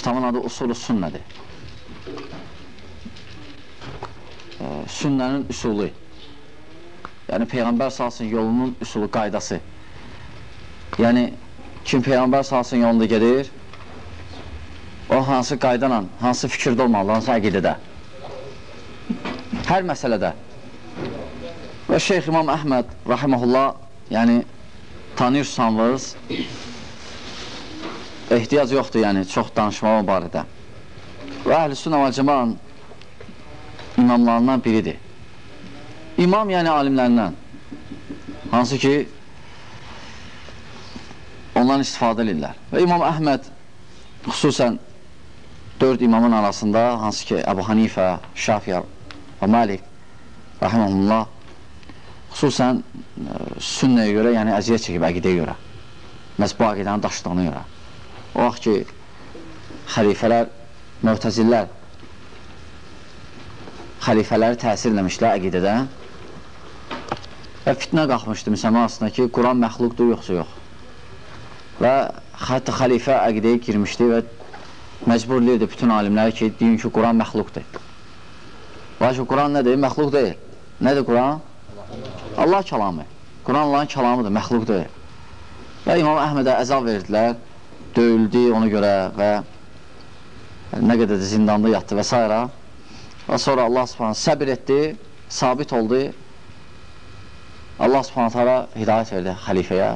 Kitabın adı Usul-u Sünnədir. Sünnənin üsulu. Yəni, Peyğəmbər salsın yolunun üsulu, qaydası. Yəni, kim Peyğəmbər salsın yolunda gedir, o hansı qaydanla, hansı fikirdə olmalı, hansı əqidədə. Hər məsələdə. Və Şeyx İmam Əhməd, rahiməhullah, yəni, tanıyırsanız, ehtiyac yoxdur, yəni, çox danışmağa barədə. Və Əhl-i Sünnə və Cəmaənin imamlarından biridir. İmam, yəni alimlərindən, hansı ki, ondan istifadə edirlər. Və İmam Əhməd, xüsusən 4 imamın arasında, hansı ki, Əbu Hanifə, Şafiyə və Malik, rahiməhullah, xüsusən sünnəyə görə, yəni əziyyət çəkib əqidəyə görə, məhz bu əqidənin daşıdığına görə. O vaxt ki, xəlifələr, möhtəzillər xəlifələri təsir eləmişlər əqidədən və fitnə qalxmışdı müsəlman arasında ki, Quran məxluqdur, yoxsa yox. Və hətta xəlifə əqidəyə girmişdi və məcburluydu bütün alimləri ki, deyin ki, Quran məxluqdur. Lakin Quran nədir? Məxluq deyil. Nədir Quran? Allah kəlamı. Quran Allahın kəlamıdır, məxluq deyil. Və İmam Əhmədə əzab verdilər, döyüldü ona görə və nə qədər də zindanda yatdı və s. Və sonra Allah subhanə səbir etdi, sabit oldu. Allah subhanətə hidayət verdi xəlifəyə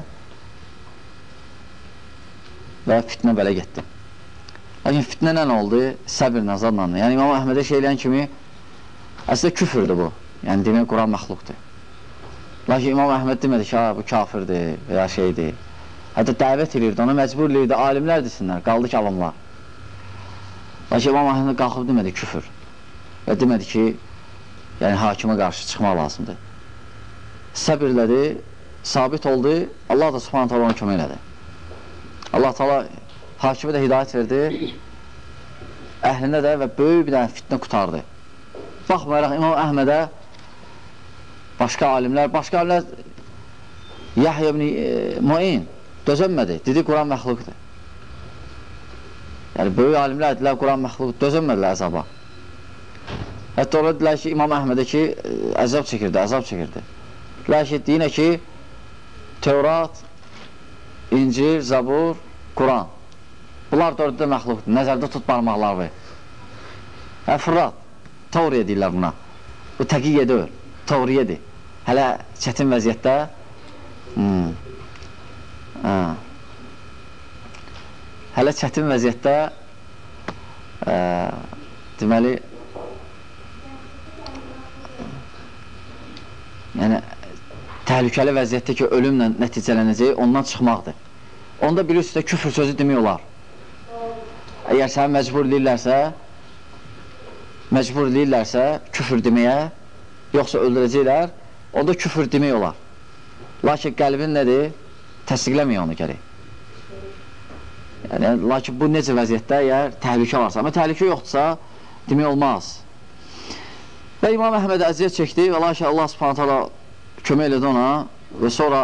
və fitnə belə getdi. Lakin fitnə nə oldu? Səbirlə, zadla. Yəni İmam Əhmədə şey eləyən kimi əslində küfürdür bu. Yəni demək Quran məxluqdur. Lakin İmam Əhməd demədi ki, bu kafirdir və ya şeydir. Hətta dəvət edirdi, ona məcbur edirdi, alimlər desinlər, qaldı ki, avamlar. Lakin İmam Əhməd qalxıb demədi küfür. Və demədi ki, yəni hakimə qarşı çıxmaq lazımdır. Səbirlədi, sabit oldu, Allah da subhanət hala onu kömək elədi. Allah taala hakimə də hidayət verdi, əhlində də və böyük bir dənə fitnə qutardı. Baxmayaraq İmam Əhmədə başqa alimlər Yahya ibn Mu'in dözənmədi, dedi Quran məxluqdur. Yəni böyük alimlər dedilər Quran məxluqdur, dözənmədilər əzaba. Hətta orada dedilər ki, İmam Əhmədə ki, əzab çəkirdi. Dedilər ki, deyinə ki, Tevrat, İncil, Zabur, Quran. Bunlar dörddə məxluqdur, nəzərdə tut barmaqları. Fırat, Tovriyə deyirlər buna. Bu təqiyyə deyil, Tovriyyədir. Hələ çətin vəziyyətdə hələ çətin vəziyyətdə deməli yəni təhlükəli vəziyyətdə ki, ölümlə nəticələnəcəyi ondan çıxmaqdır. Onda bir üstə küfür sözü demək olar. Əgər səni məcbur eləyirlərsə küfür deməyə, yoxsa öldürəcəklər, onda küfür demək olar. Lakin qəlbin nədir? Təsdiqləməyə onu gəlir. Yəni, lakin bu necə vəziyyətdə əgər təhlükə varsa, amma təhlükə yoxdursa demək olmaz. Və İmam Əhməd əziyyət çəkdi və lakin Allah subhanət hala kömək elədi ona və sonra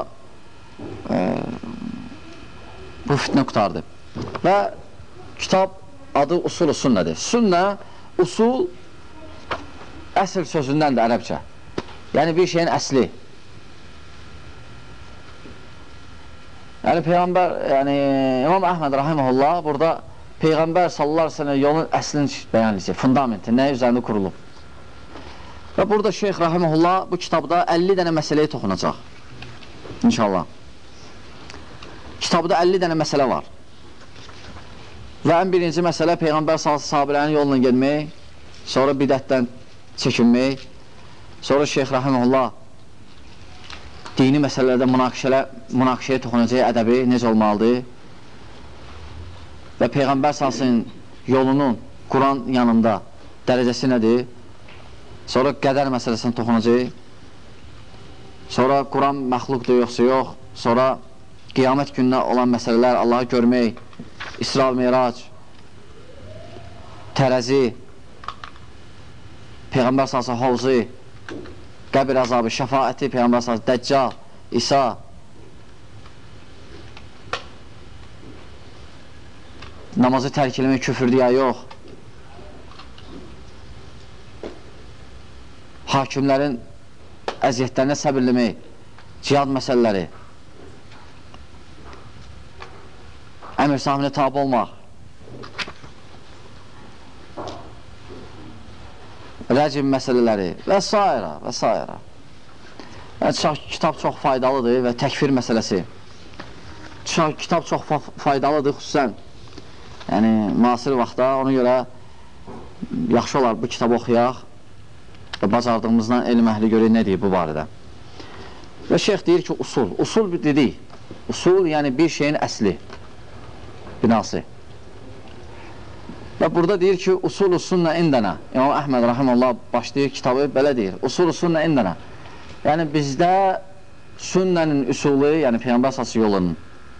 bu fitnə qutardı. Və kitab adı Usul-u Sünnədir. Sünnə, usul əsl sözündəndir ərəbcə. Yəni bir şeyin əsli. Yəni Peyğəmbər, yəni İmam Əhməd rahiməhullah burada Peyğəmbər sallallahu aleyhi ve sellem yolun əslini bəyan edəcək, fundamenti, nə üzərində qurulub. Və burada Şeyx rahiməhullah bu kitabda 50 dənə məsələyə toxunacaq. İnşallah. Kitabda 50 dənə məsələ var. Və ən birinci məsələ Peyğəmbər sahabələrin yoluna gelmək, sonra bidətdən çəkinmək, sonra Şeyx rahiməhullah dini məsələlərdə münaqişəyə toxunacaq ədəbi necə olmalıdır və Peyğəmbər salsın yolunun Quran yanında dərəcəsi nədir, sonra qədər məsələsini toxunacaq, sonra Quran məxluqdur yoxsa yox, sonra qiyamət gününə olan məsələlər, Allahı görmək, İsra və Mirac, tərəzi, Peyğəmbər salsın hovzu, qəbir əzabı, şəfaəti, Peyğəmbər salsın, Dəccal, İsa. namazı tərk eləmək küfürdür ya yox. Hakimlərin əziyyətlərinə səbirləmək, cihad məsələləri, əmir sahibinə tabi olmaq, rəcim məsələləri və s. və s. Kitab çox faydalıdır və təkfir məsələsi. Kitab çox faydalıdır xüsusən. Yəni, müasir vaxtda ona görə yaxşı olar bu kitabı oxuyaq və bacardığımızdan elm əhli görək nə deyir bu barədə. Və şeyx deyir ki, usul. Usul dedik. Usul, yəni bir şeyin əsli, binası. Və burada deyir ki, usul sünnə indənə. İmam Əhməd rəhəməllah başlayır kitabı belə deyir. Usul sünnə indənə. Yəni bizdə sünnənin üsulu, yəni Peyğəmbər əsası yolunun.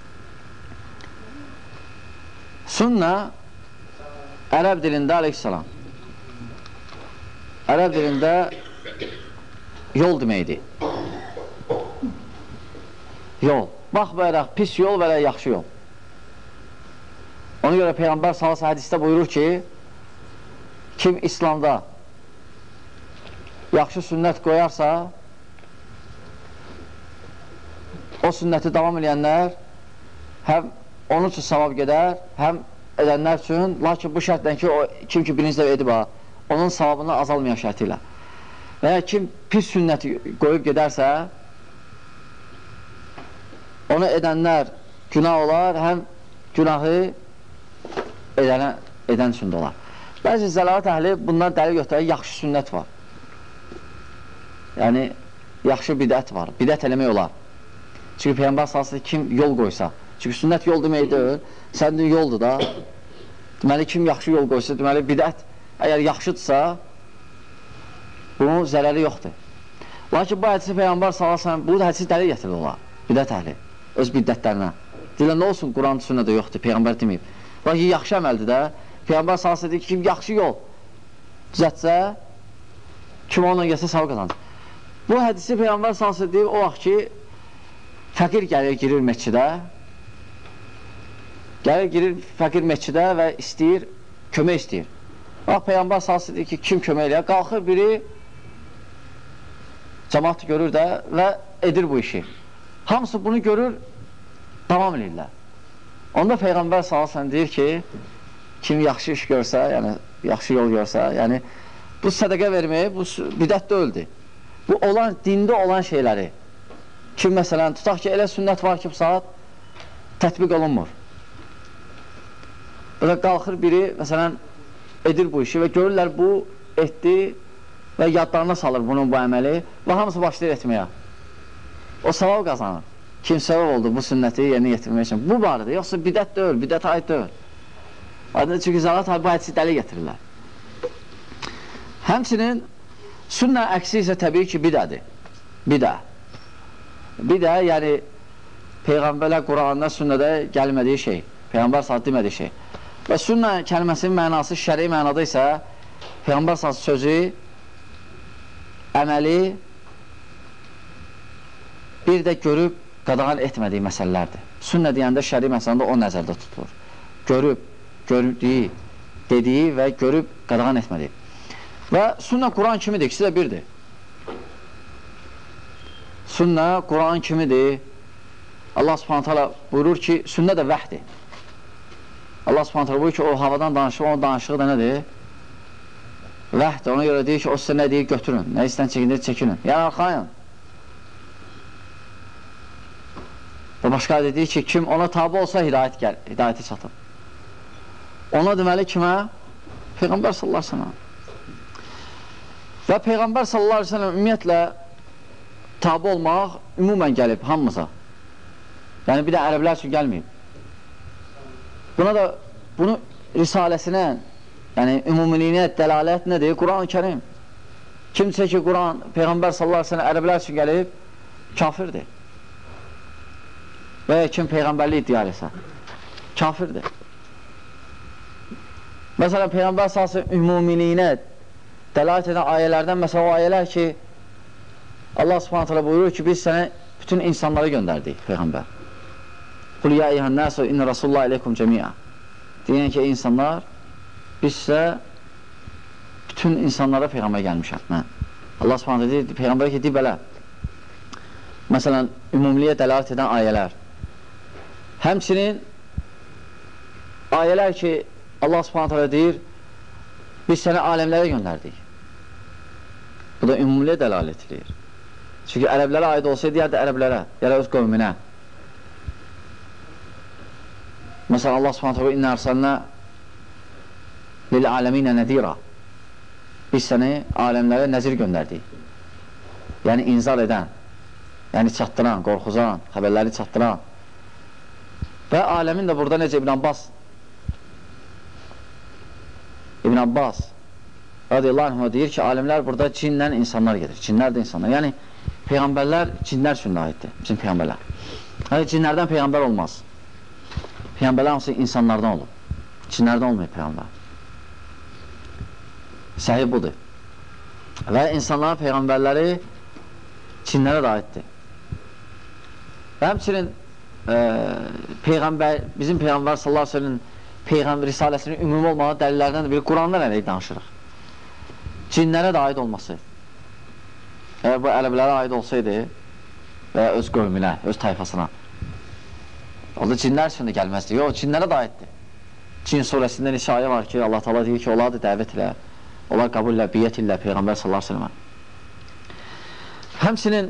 Sünnə ərəb dilində əleyhissalam. Ərəb dilində yol deməkdir. Yol. Baxmayaraq pis yol və yaxşı yol. Ona görə Peyğəmbər sallallahu hədisdə buyurur ki, kim İslamda yaxşı sünnət qoyarsa, o sünnəti davam edənlər həm onun üçün savab gedər, həm edənlər üçün, lakin bu şərtlə ki, kim ki birinci də edib, onun savabını azalmayan şərti ilə. Və ya kim pis sünnəti qoyub gedərsə, onu edənlər günah olar, həm günahı edən üçün də olar. Bəzi zəlalət əhli bunlar dəlil götürək, yaxşı sünnət var. Yəni, yaxşı bidət var, bidət eləmək olar. Çünki Peyğəmbər sallallahu kim yol qoysa, çünki sünnət yol deməkdir, sənin yoldur da. Deməli, kim yaxşı yol qoysa, deməli, bidət əgər yaxşıdırsa, bunun zərəri yoxdur. Lakin bu hədisi Peyğəmbər sallallahu bu hədisi dəlil gətirir olar, bidət əhli, öz bidətlərinə. Deyirlər, nə olsun, Quran sünnədə yoxdur, Peyğəmbər deməyib. Lakin yaxşı əməldir də, Peyğəmbər sallallahu deyir ki, kim yaxşı yol düzətsə, kim onunla gəlsə savab qazanır. Bu hədisi Peyğəmbər sallallahu deyir, o vaxt ki, fəqir gəlir, girir məscidə, fəqir məscidə və istəyir, kömək istəyir. Bax, Peyğəmbər sallallahu deyir ki, kim kömək eləyər? Qalxır biri, cəmaatı görür də və edir bu işi. Hamısı bunu görür, davam edirlər. Onda Peyğəmbər sallallahu deyir ki, kim yaxşı iş görsə, yəni yaxşı yol görsə, yəni bu sədəqə verməyi, bu bidət deyildir. Bu olan, dində olan şeyləri. Kim məsələn, tutaq ki, elə sünnət var ki, bu saat tətbiq olunmur. Belə qalxır biri, məsələn, edir bu işi və görürlər bu etdi və yadlarına salır bunun bu əməli və hamısı başlayır etməyə. O savab qazanır. Kim səbəb oldu bu sünnəti yerinə yetirmək üçün. Bu barədə, yoxsa bidət deyil, bidət aid deyil. Çünki zəlat bu hədisi dəli getirirlər. Həmçinin sünnə əksi isə təbii ki, bidədir. Bidə. Bidə, yəni Peyğəmbərlər Quranda, sünnədə gəlmədiyi şey, Peyğəmbər sallallahu demədiyi şey. Və sünnə kəlməsinin mənası şəri mənada isə Peyğəmbər sallallahu sözü, əməli bir də görüb qadağan etmədiyi məsələlərdir. Sünnə deyəndə şəri məsələndə o nəzərdə tutulur. Görüb, gördüyü, dediyi və görüb qadağan etmədiyi. Və sünnə Quran kimidir, ikisi də birdir. Sünnə Quran kimidir. Allah subhanət hala buyurur ki, sünnə də vəhdir. Allah subhanət hala buyurur ki, o havadan danışır, onun danışığı da nədir? Vəhdir, ona görə deyir ki, o sizə nə deyir, götürün, nə istən çəkindir, çəkinin. Yəni, arxayın. Və başqa deyir ki, kim ona tabi olsa hidayəti çatır. Ona deməli kimə? Peyğəmbər sallallahu aleyhi ve sellem. Və Peyğəmbər sallallahu aleyhi ve sellem ümumiyyətlə tabi olmaq ümumən gəlib hamımıza. Yəni bir də ərəblər üçün gəlməyib. Buna da, bunu risaləsinə, yəni ümumiliyinə dəlalət nədir? Quran-ı Kərim. Kimsə ki, Quran, Peyğəmbər sallallahu aleyhi ve sellem ərəblər üçün gəlib, kafirdir. Və ya kim Peyğəmbərli iddia etsə, kafirdir. Məsələn, Peyğəmbər sallallahu aleyhi ve sellem ümumiliyinə dəlalət edən ayələrdən, məsələn, o ayələr ki, Allah subhanət hələ buyurur ki, biz sənə bütün insanları göndərdik, Peyğəmbər. Qul ya eyyəhən nəsə, inna Rasulullah aleykum cəmiə. deyən ki, insanlar, biz isə bütün insanlara Peyğəmbər gəlmişəm. Allah Subhanahu deyir, Peyğəmbər ki, deyir belə. Məsələn, ümumiyyət dəlalət edən ayələr. Həmçinin ayələr ki, Allah Subhanahu deyir, biz səni aləmlərə göndərdik. Bu da ümumiyyət dəlalət edir. Çünki ərəblərə aid olsaydı, deyərdi ərəblərə, yəni öz qövminə. Məsələn, Allah Subhanahu İnnə ərsəlnə lil-aləminə nədirə. Biz səni aləmlərə nəzir göndərdik. Yəni, inzar edən, yəni çatdıran, qorxuzan, xəbərləri çatdıran. Və aləmin də burada necə İbn Abbas radiyallahu anh deyir ki, alimlər burada cinlə insanlar gedir. Cinlər də insanlar. Yəni, Peyğəmbərlər cinlər üçün aiddir. Bizim Peyğəmbərlər. Yəni, cinlərdən Peyğəmbər olmaz. Peyğəmbərlər hamısı insanlardan olur. Cinlərdən olmuyor Peyğəmbər. Səhih budur. Və insanların Peyğəmbərləri cinlərə də aiddir. Və həmçinin bizim Peyğəmbər sallallahu aleyhi ve sellem'in Peyğəmbər risaləsinin ümumi olmağı dəlillərdən də biri Qurandan əleyh danışırıq. Cinlərə də aid olması. Əgər bu ərəblərə aid olsaydı və öz qövminə, öz tayfasına, o da cinlər üçün də gəlməzdi. Yox, cinlərə də aiddir. Cin surəsində neçə ayə var ki, Allah Teala deyir ki, onlar da dəvət ilə, onlar qəbul ilə, biyyət ilə Peyğəmbər sallallahu aleyhi ve sellemə. Həmçinin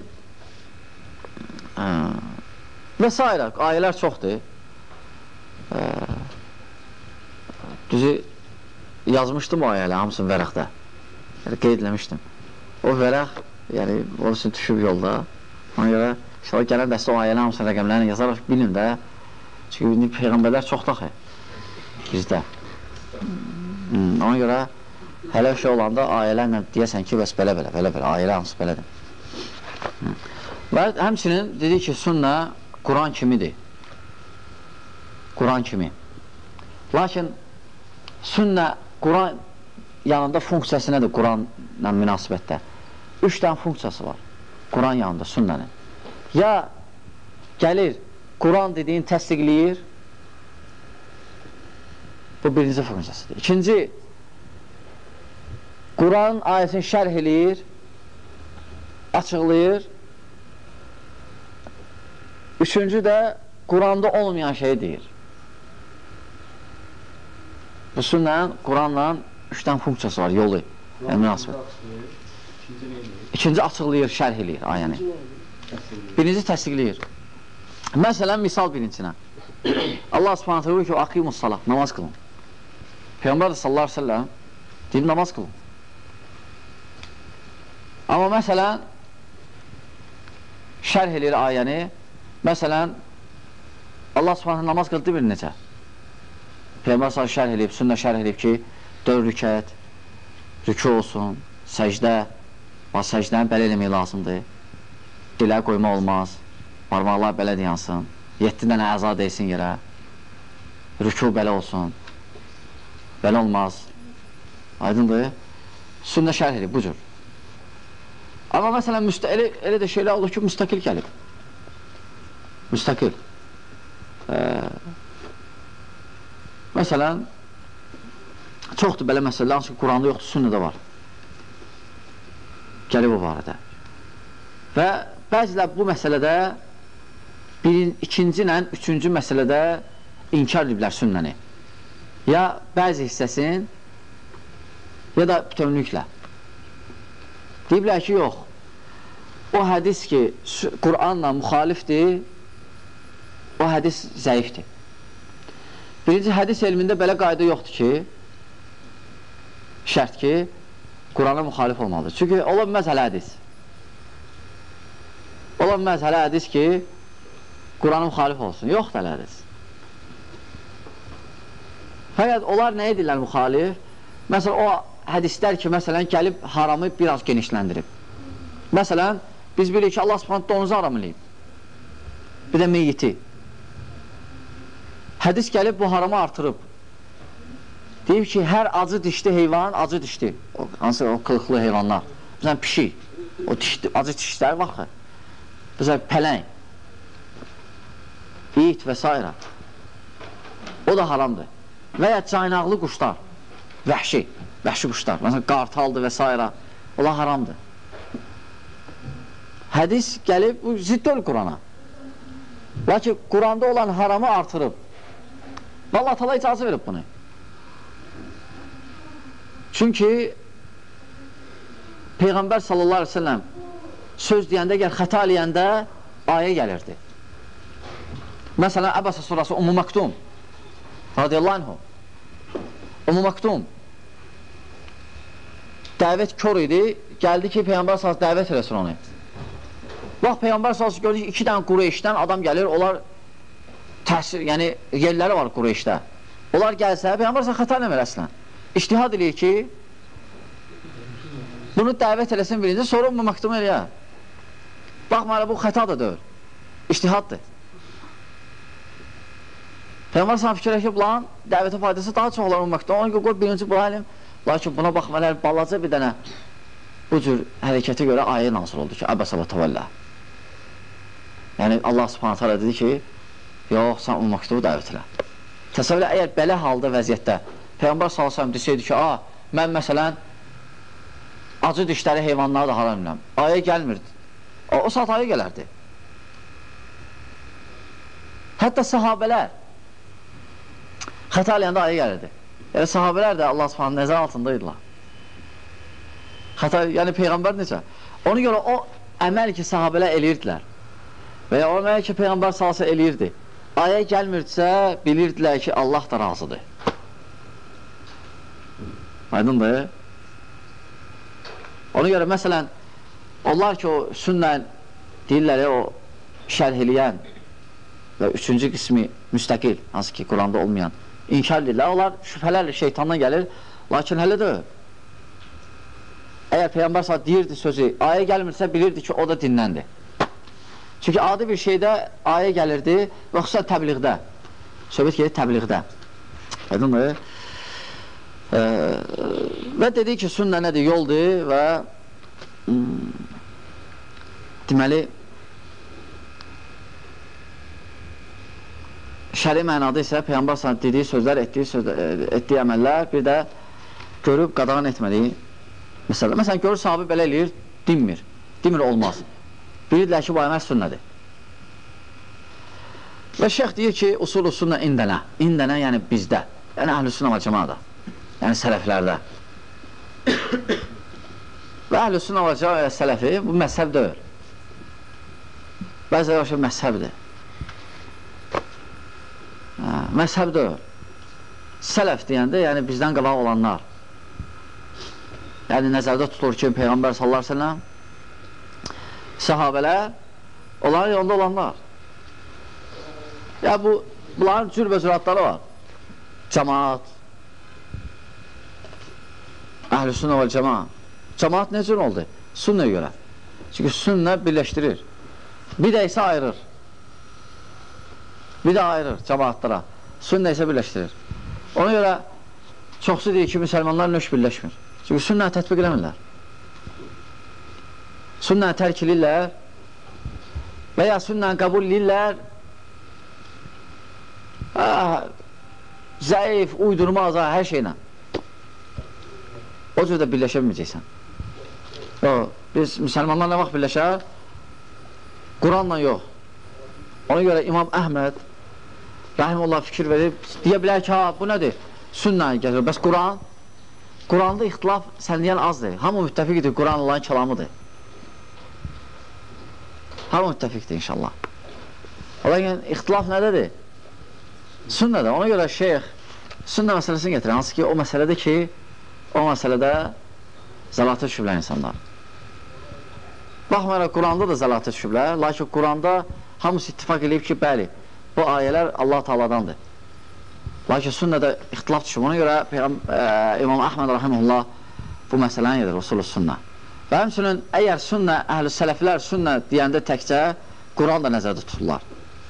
və s. ayələr çoxdur. Düzü yazmışdım o ayələ, hamısını vərəqdə. Qeyd eləmişdim. O vərəq, yəni, onun üçün düşüb yolda. Ona görə, inşallah gələn dəstə o ayələ hamısını rəqəmlərini yazaraq bilin də. Çünki Peyğəmbərlər çox daxı bizdə. Ona görə, hələ bir şey olanda ayələrlə deyəsən ki, bəs belə-belə, ayələr hamısı belədir. Və həmçinin dedi ki, sünnə Quran kimidir. Quran kimi. Lakin sünnə Quran yanında funksiyası nədir Quranla münasibətdə? 3 dənə funksiyası var Quran yanında, sünnənin. Ya gəlir, Quran dediyin təsdiqləyir, bu birinci funksiyasıdır. İkinci, Quran ayəsini şərh eləyir, açıqlayır. Üçüncü də Quranda olmayan şeyi deyir. Bu sünnənin Quranla 3 dənə funksiyası var, yolu, yəni münasibət. İkinci açıqlayır, şərh eləyir ayəni. Birinci təsdiqləyir. Məsələn, misal birincinə. Allah subhanətə deyir ki, aqimus salat, namaz qılın. Peyğəmbər də sallallahu aleyhi ve sellem deyib namaz qılın. Amma məsələn, şərh eləyir ayəni. Məsələn, Allah subhanətə namaz qıldı bir necə. Peyğəmbər sallallahu şərh eləyib, sünnə şərh eləyib ki, 4 rükət, rükü olsun, səcdə, səcdəni belə eləmək lazımdır. Dilə qoyma olmaz, parmaqlar belə deyansın, 7 dənə əza deysin yerə, rükü belə olsun, belə olmaz. Aydındır? Sünnə şərh eləyib, bu cür. Amma məsələn, elə də şeylər olur ki, müstəqil gəlib. Müstəqil. Məsələn, çoxdur belə məsələlər, hansı ki, Quranda yoxdur, sünnədə var. Gəlib o barədə. Və bəzilər bu məsələdə ikinci ilə üçüncü məsələdə inkar ediblər sünnəni. Ya bəzi hissəsin, ya da bütövlüklə. Deyiblər ki, yox. O hədis ki, Qur'anla müxalifdir, o hədis zəifdir. Birinci, hədis elmində belə qayda yoxdur ki, şərt ki, Qur'ana müxalif olmalıdır. Çünki ola bilməz hələ hədis. Ola bilməz hələ hədis ki, Qur'ana müxalif olsun. Yoxdur hələ hədis. Fəqət onlar nə edirlər müxalif? Məsələn, o hədislər ki, məsələn, gəlib haramı biraz genişləndirib. Məsələn, biz bilirik ki, Allah subhanət donuzu haram eləyib. Bir də meyyiti. Hədis gəlib bu haramı artırıb. Deyib ki, hər acı dişli heyvan, acı dişli. Hansı o qılıqlı heyvanlar. Məsələn, pişik. O acı dişlər baxır. Məsələn, pələng. İt və s. O da haramdır. və ya caynaqlı quşlar, vəhşi quşlar, məsələn, qartaldır və s. Onlar haramdır. Hədis gəlib, bu ziddöl Qurana. Lakin Quranda olan haramı artırıb. Və Allah Teala icazə verib bunu. Çünki Peyğəmbər sallallahu aleyhi ve sellem söz deyəndə, gəl xəta eləyəndə ayə gəlirdi. Məsələn, Əbəsə surası Ummu Maktum radiyallahu anhu. Ummu Maktum dəvət kör idi, gəldi ki, Peyğəmbər sallallahu dəvət eləsin onu. Bax, Peyğəmbər sallallahu gördü ki, 2 dənə Qureyşdən adam gəlir, onlar təsir, yəni yerləri var Qureyşdə. Onlar gəlsə, Peyğəmbər sallallahu xəta eləmir əslən. İctihad eləyir ki, bunu dəvət eləsin birinci, sonra Ummu Maktum eləyə. Baxmayla, bu xəta da deyil, İctihaddır. Peyğəmbər sallallahu fikirləşib, lan, dəvətə faydası daha çox olar Ummu Maktum. Ona qoy birinci bu alim. Lakin buna baxmalar, balaca bir dənə bu cür hərəkətə görə ayə nazil oldu ki, Əbəsə və təvəllə. Yəni, Allah subhanətə alə dedi ki, yox, sən Ummu Maktumu dəvət elə. Təsəvvürlə, əgər belə halda vəziyyətdə Peyğəmbər s.ə.v desəydi ki, mən məsələn acı dişləri heyvanları da haram biləm. Ayə gəlmirdi. O saat ayə gələrdi. Hətta sahabələr xəta eləyəndə ayə gəlirdi. Yəni, sahabələr də Allah s.ə.v nəzər altındaydılar. Xəta, yəni Peyğəmbər necə? Ona görə o əməl ki, sahabələr eləyirdilər. Və ya o əməl ki, Peyğəmbər s.ə.v eləyirdi. Ayə gəlmirdisə, bilirdilər ki, Allah da razıdır. Aydındır. Ona görə, məsələn, onlar ki, o sünnə deyirlər, o şərh eləyən və 3-cü qismi müstəqil, hansı ki, Quranda olmayan, inkar edirlər. Onlar şübhələrlə şeytandan gəlir, lakin hələ də əgər Peyğəmbər s.ə.v deyirdi sözü, ayə gəlmirsə, bilirdi ki, o da dinləndir. Çünki adi bir şeydə ayə gəlirdi və xüsusən təbliğdə. Söhbət gedir təbliğdə. Aydındır. Və dedik ki, sünnə nədir? Yoldur və deməli şəri mənada isə Peyğəmbər s.ə.v dediyi sözlər, etdiyi əməllər, bir də görüb qadağan etmədiyi məsələ. Məsələn, görür sahabi belə eləyir, dinmir olmaz. Bilirlər ki, bu əməl sünnədir. Və şeyx deyir ki, usul-u sünnə indənə, yəni bizdə, yəni əhl-i sünnə və cəmaada, yəni sələflərdə. Və əhl-i sünnə və cəmaada sələfi, bu məzhəb deyil. Bəzə yaxşı məzhəbdir. Məzhəb deyil. Sələf deyəndə, yəni bizdən qabaq olanlar. Yəni nəzərdə tutulur ki, Peyğəmbər sallallahu aleyhi ve sellem sahabələr, onların yolunda olanlar. Ya bunların cürbə-cüratları var. Cəmaat, əhl-i sünnə və cəmaat. Cəmaat nə cür oldu? Sünnəyə görə. Çünki sünnə birləşdirir. Bir də isə ayırır. Bir də ayırır cəmaatlara. Sünnə isə birləşdirir. Ona görə çoxsu deyir ki, müsəlmanlar nöş birləşmir. Çünki sünnə tətbiq eləmirlər. Sünnə tərk edirlər və ya sünnə qəbul edirlər, zəif, uydurmaz, hər şeylə. O cür də birləşə bilməyəcəksən. Biz müsəlmanlar nə vaxt birləşər? Quranla yox. Ona görə İmam Əhməd rəhiməllah fikir verib, deyə bilər ki, bu nədir? Sünnə gəlir, bəs Quran? Quranda ixtilaf sən deyən azdır. Hamı müttəfiqdir, Quran Allahın kəlamıdır. Hamı müttəfiqdir inşallah. Lakin ixtilaf nədədir? Sünnədir. Ona görə şeyx sünnə məsələsini getirir. Hansı ki, o məsələdir ki, o məsələdə zəlatı düşüblər insanlar. Baxmayaraq, Quranda da zəlatı düşüblər. Lakin Quranda hamısı ittifak edib ki, bəli, bu ayələr Allah Taala'dandır. Lakin sünnədə ixtilaf düşüb. Ona görə İmam Əhməd rahimehullah bu məsələni edir, usul-u sünnə. Və həmçinin, əgər sünnə, əhl-i sələflər sünnə deyəndə təkcə Quran da nəzərdə tuturlar.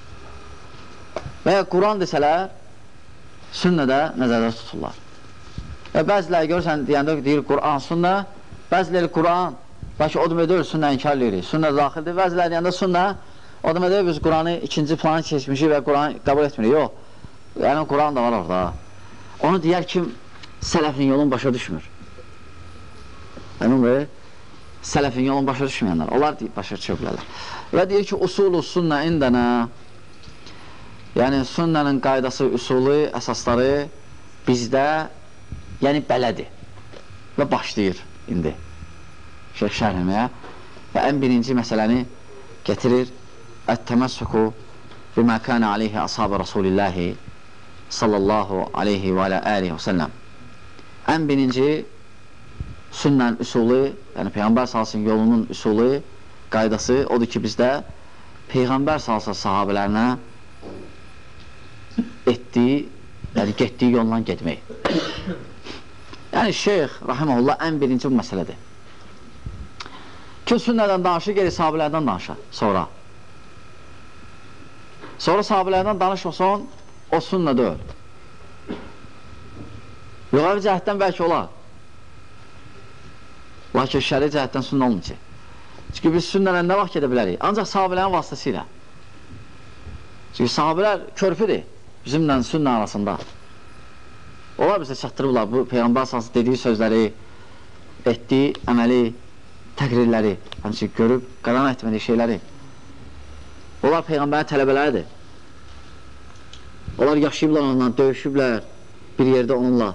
Və ya Quran desələr, sünnə də nəzərdə tuturlar. Və bəziləri görürsən, deyəndə deyir Quran, sünnə, bəziləri Quran, lakin o demək deyil, sünnə inkar edirik, sünnə daxildir. Bəziləri deyəndə sünnə, o demək deyil, biz Quranı ikinci planı keçmişik və Quranı qəbul etmirik. Yox, yəni Quran da var orada. onu deyər kim sələfin yolunu başa düşmür. Yəni, sələfin yolunu başa düşməyənlər, onlar başa düşə bilərlər. Və deyir ki, usulü sünnə indənə, yəni sünnənin qaydası, üsulu, əsasları bizdə, yəni belədir və başlayır indi şərh eləməyə və ən birinci məsələni getirir ət-təməssüku bimə kənə aleyhi ashab-ı Rasulillahi sallallahu aleyhi və aleyhi və səlləm. Ən birinci sünnənin üsulu, yəni Peyğəmbər salsın yolunun üsulu, qaydası odur ki, bizdə Peyğəmbər salsın sahabələrinə etdiyi, yəni getdiyi yolla getmək. Yəni Şeyx, rahiməhullah, ən birinci bu məsələdir. Kim sünnədən danışır, geri sahabələrdən danışır, sonra. Sonra sahabələrdən danışmasın, o sünnə deyil. Lüğəvi cəhətdən bəlkə olar. Lakin şəri cəhətdən sünnə olmayacaq. Çünki biz sünnələ nə vaxt gedə bilərik? Ancaq sahabələrin vasitəsilə. Çünki sahabələr körpüdür bizimlə sünnə arasında. Onlar bizə çatdırırlar bu Peyğəmbər sallallahu dediyi sözləri, etdiyi əməli, təqrirləri, həmçinin görüb, qalan etmədiyi şeyləri. Onlar Peyğəmbərin tələbələridir. Onlar yaşayıblar onunla, döyüşüblər bir yerdə onunla.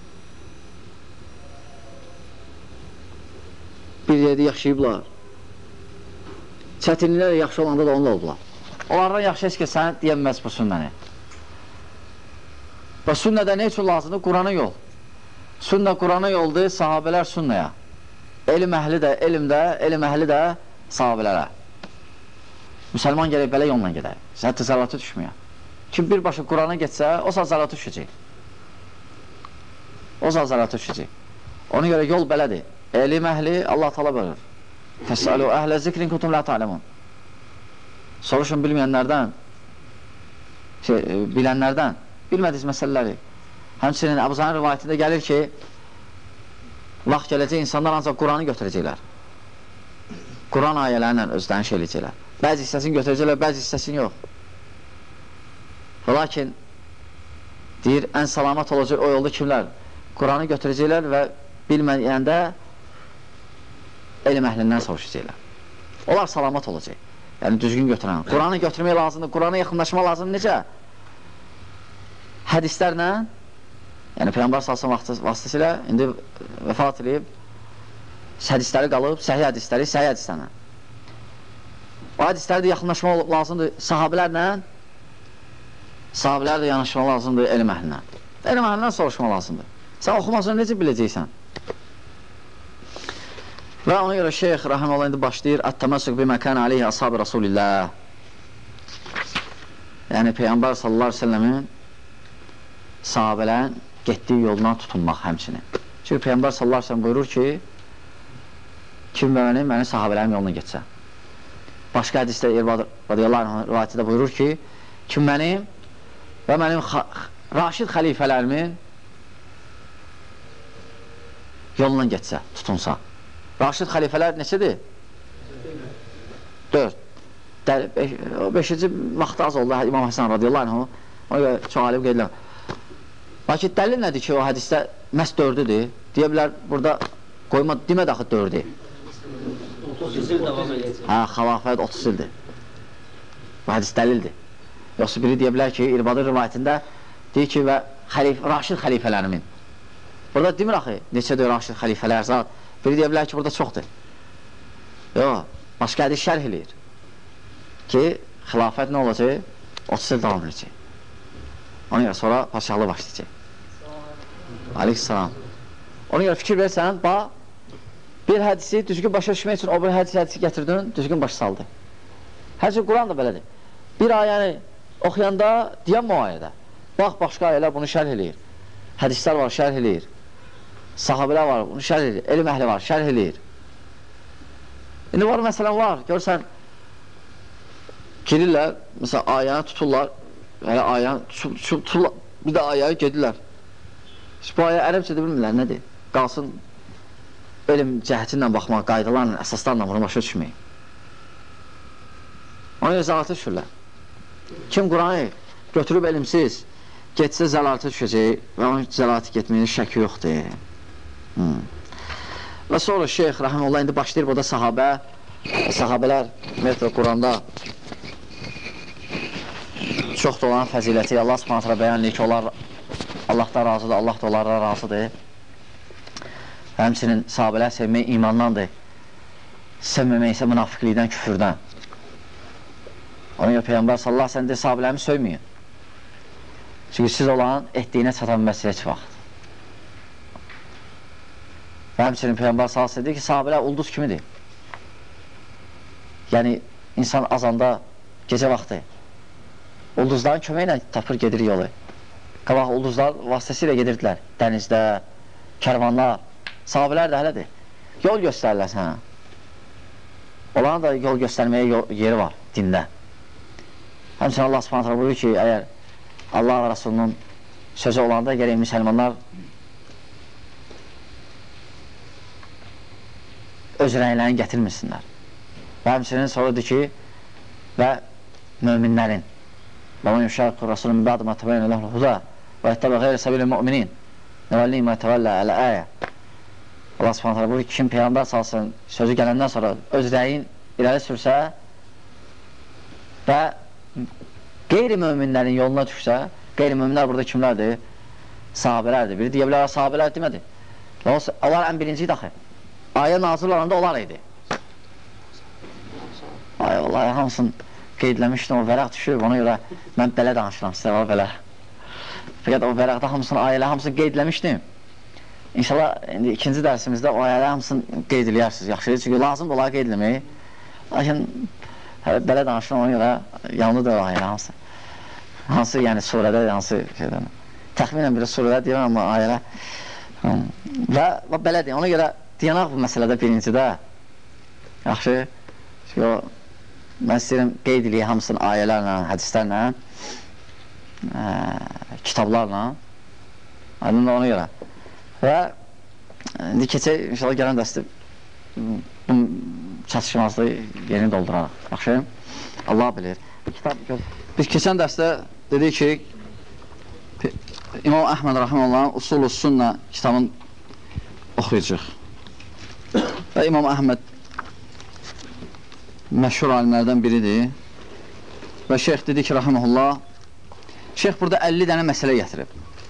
Bir yerdə yaşayıblar. Çətinliklər yaxşı olanda da onunla oldular. Onlardan yaxşı heç ki, sənə deyənməz bu sünnəni. Və sünnədə nə üçün lazımdır? Qurana yol. Sünnə Qurana yoldur, sahabələr sünnəyə. Elm əhli də elmdə, elm əhli də sahabələrə. Müsəlman gələk belə yolla gedək. Hətta zəlatı düşmüyor. Kim birbaşa Qurana getsə, o saat zəlatı düşəcək. O saat zəlatı düşəcək. Ona görə yol belədir. Elm əhli Allah təala bölür. Təsəlu əhlə zikrin kuntum la ta'lemun. Soruşun bilməyənlərdən, bilənlərdən, bilmədiniz məsələləri. Həmçinin Əbu Zərin rivayətində gəlir ki, vaxt gələcək insanlar ancaq Quranı götürəcəklər. Quran ayələrlə özlərini şey eləyəcəklər. Bəzi hissəsini götürəcəklər, bəzi hissəsini yox. Lakin deyir, ən salamat olacaq o yolda kimlər? Quranı götürəcəklər və bilməyəndə elm əhlindən soruşacaqlar. Onlar salamat olacaq. Yəni düzgün götürən. Quranı götürmək lazımdır, Qurana yaxınlaşma lazımdır. Necə? Hədislərlə, yəni Peyğəmbər sallallahu vasitəsilə indi vəfat edib, hədisləri qalıb, səhih hədislərlə. O hədislərdə yaxınlaşma lazımdır sahabələrlə, sahabələr də yanaşma lazımdır elm əhlinə. Elm əhlindən soruşma lazımdır. Sən oxumasını necə biləcəksən? Və ona görə Şeyx rahimehullah indi başlayır ət-təməssük bimə kənə aleyhi ashab-ı Rasulillah. Yəni Peyğəmbər sallallahu aleyhi ve sellemin sahabələrin getdiyi yoldan tutunmaq həmçinin. Çünki Peyğəmbər sallallahu aleyhi ve sellem buyurur ki, kim mənim sahabələrim yoluna getsə. Başqa hədisdə İrbad radiyallahu anh rivayətində buyurur ki, kim mənim və mənim raşid xəlifələrimin yolundan getsə, tutunsa. Raşid xəlifələr neçədir? 4. 5-ci vaxtı az oldu İmam Həsən radiyallahu anh, ona görə çox alim qeydilər. Lakin dəlil nədir ki, o hədisdə məhz 4-dür? Deyə bilər, burada qoyma, demədə axı 4-dür. 30 il davam edəcək. Hə, xilafət 30 ildir. Bu hədis dəlildir. Yoxsa biri deyə bilər ki, İrbadı rivayətində deyir ki, və raşid xəlifələrimin. Burada demir axı, neçədir raşid xəlifələr zat? Biri deyə bilər ki, burada çoxdur. Yox, başqa hədis şərh eləyir ki, xilafət nə olacaq? 30 il davam edəcək. Ona görə sonra padişahlı başlayacaq. Aleyhisselam. Ona görə fikir versən, bax, bir hədisi düzgün başa düşmək üçün o bir hədisi gətirdin, düzgün başa saldı. Həmçinin Quran da belədir. Bir ayəni oxuyanda deyən o ayədə. Bax, başqa ayələr bunu şərh eləyir. Hədislər var, şərh eləyir. Sahabələr var, bunu şərh eləyir. Elm əhli var, şərh eləyir. İndi var, məsələn var, görsən, girirlər, məsələn, ayəni tuturlar, yəni ayəni tuturlar, bir də ayəni gedirlər. Bu ayə ərəbcədə bilmirlər, nədir? Qalsın, elm cəhətindən baxmaq, qaydalarla, əsaslarla bunu başa düşmək. Ona görə zəlatı düşürlər. Kim Quranı götürüb elmsiz, getsə zəlalətə düşəcək və onun zəlalətə getməyinin şəki yoxdur. Və sonra Şeyx Rəhəməllah indi başlayır burada sahabələr ümumiyyətlə Quranda çoxdur olan fəziləti Allah subhanətlə bəyanlayır ki, onlar Allahdan razıdır, Allah da onlara razıdır. Həmçinin sahabələr sevmək imandandır, sevməmək isə münafiqlikdən, küfürdən. Ona görə Peyğəmbər sallallahu əleyhi və səlləm deyir, sahabələrimi sövməyin. Çünki siz olan etdiyinə çatan məsələ heç vaxt. Və həmçinin Peyğəmbər sallallahu əleyhi və səlləm deyir ki, sahabələr ulduz kimidir. Yəni, insan azanda, gecə vaxtı, ulduzların köməyi ilə tapır, gedir yolu. Qabaq ulduzlar vasitəsilə gedirdilər, dənizdə, kərvanlar, sahabələr də hələdir. Yol göstərirlər sənə. Onların da yol göstərməyə yeri var dində. Həmçinin Allah subhanətlə buyurur ki, əgər Allah və Rasulunun sözü olanda gərək müsəlmanlar öz rəylərini gətirmirsinlər. Və həmçinin sorudur ki, və möminlərin və mən yuşarqı Rasulun mübədim ətəbəyin ələhul huda və ətəbə qeyri səbili müminin nəvəlliyim və ətəvəllə ələ əyə. Allah subhanətlə buyurur ki, kim Peyğəmbər salsın sözü gələndən sonra öz rəyin irəli sürsə və qeyri-möminlərin yoluna düşsə, qeyri-möminlər burada kimlərdir? Sahabələrdir. Biri deyə bilər, sahabələr demədi. Onlar ən birinci idi axı. Ayə nazil olanda onlar idi. Ay, vallahi hamısını qeydləmişdim, o vərəq düşüb, ona görə mən belə danışıram sizə, o belə. Fəqət o vərəqdə hamısını, ayələ hamısını qeydləmişdim. İnşallah, indi ikinci dərsimizdə o ayələ hamısını qeyd eləyərsiniz, yaxşıdır, çünki lazımdır onları qeyd eləmək. Lakin belə danışıram, ona görə yanlıdır o ayələ hamısı. Hansı, yəni surədə, hansı şeydən. Təxminən bir surədə deyirəm, amma ayələ. Və belədir, ona görə deyənək bu məsələdə birincidə. Yaxşı, çünki o, mən istəyirəm qeyd eləyək hamısını ayələrlə, hədislərlə, kitablarla, aydın da ona görə. Və indi keçək, inşallah gələn dəstə bu çatışmazlığı yerini dolduraraq. Yaxşı, Allah bilir. Biz keçən dəstə dedik ki, İmam Əhməd Rəhəməllahın Usul-u Sünnə kitabını oxuyacaq. Və İmam Əhməd məşhur alimlərdən biridir. Və şeyx dedi ki, Rəhəməllah, şeyx burada 50 dənə məsələ gətirib.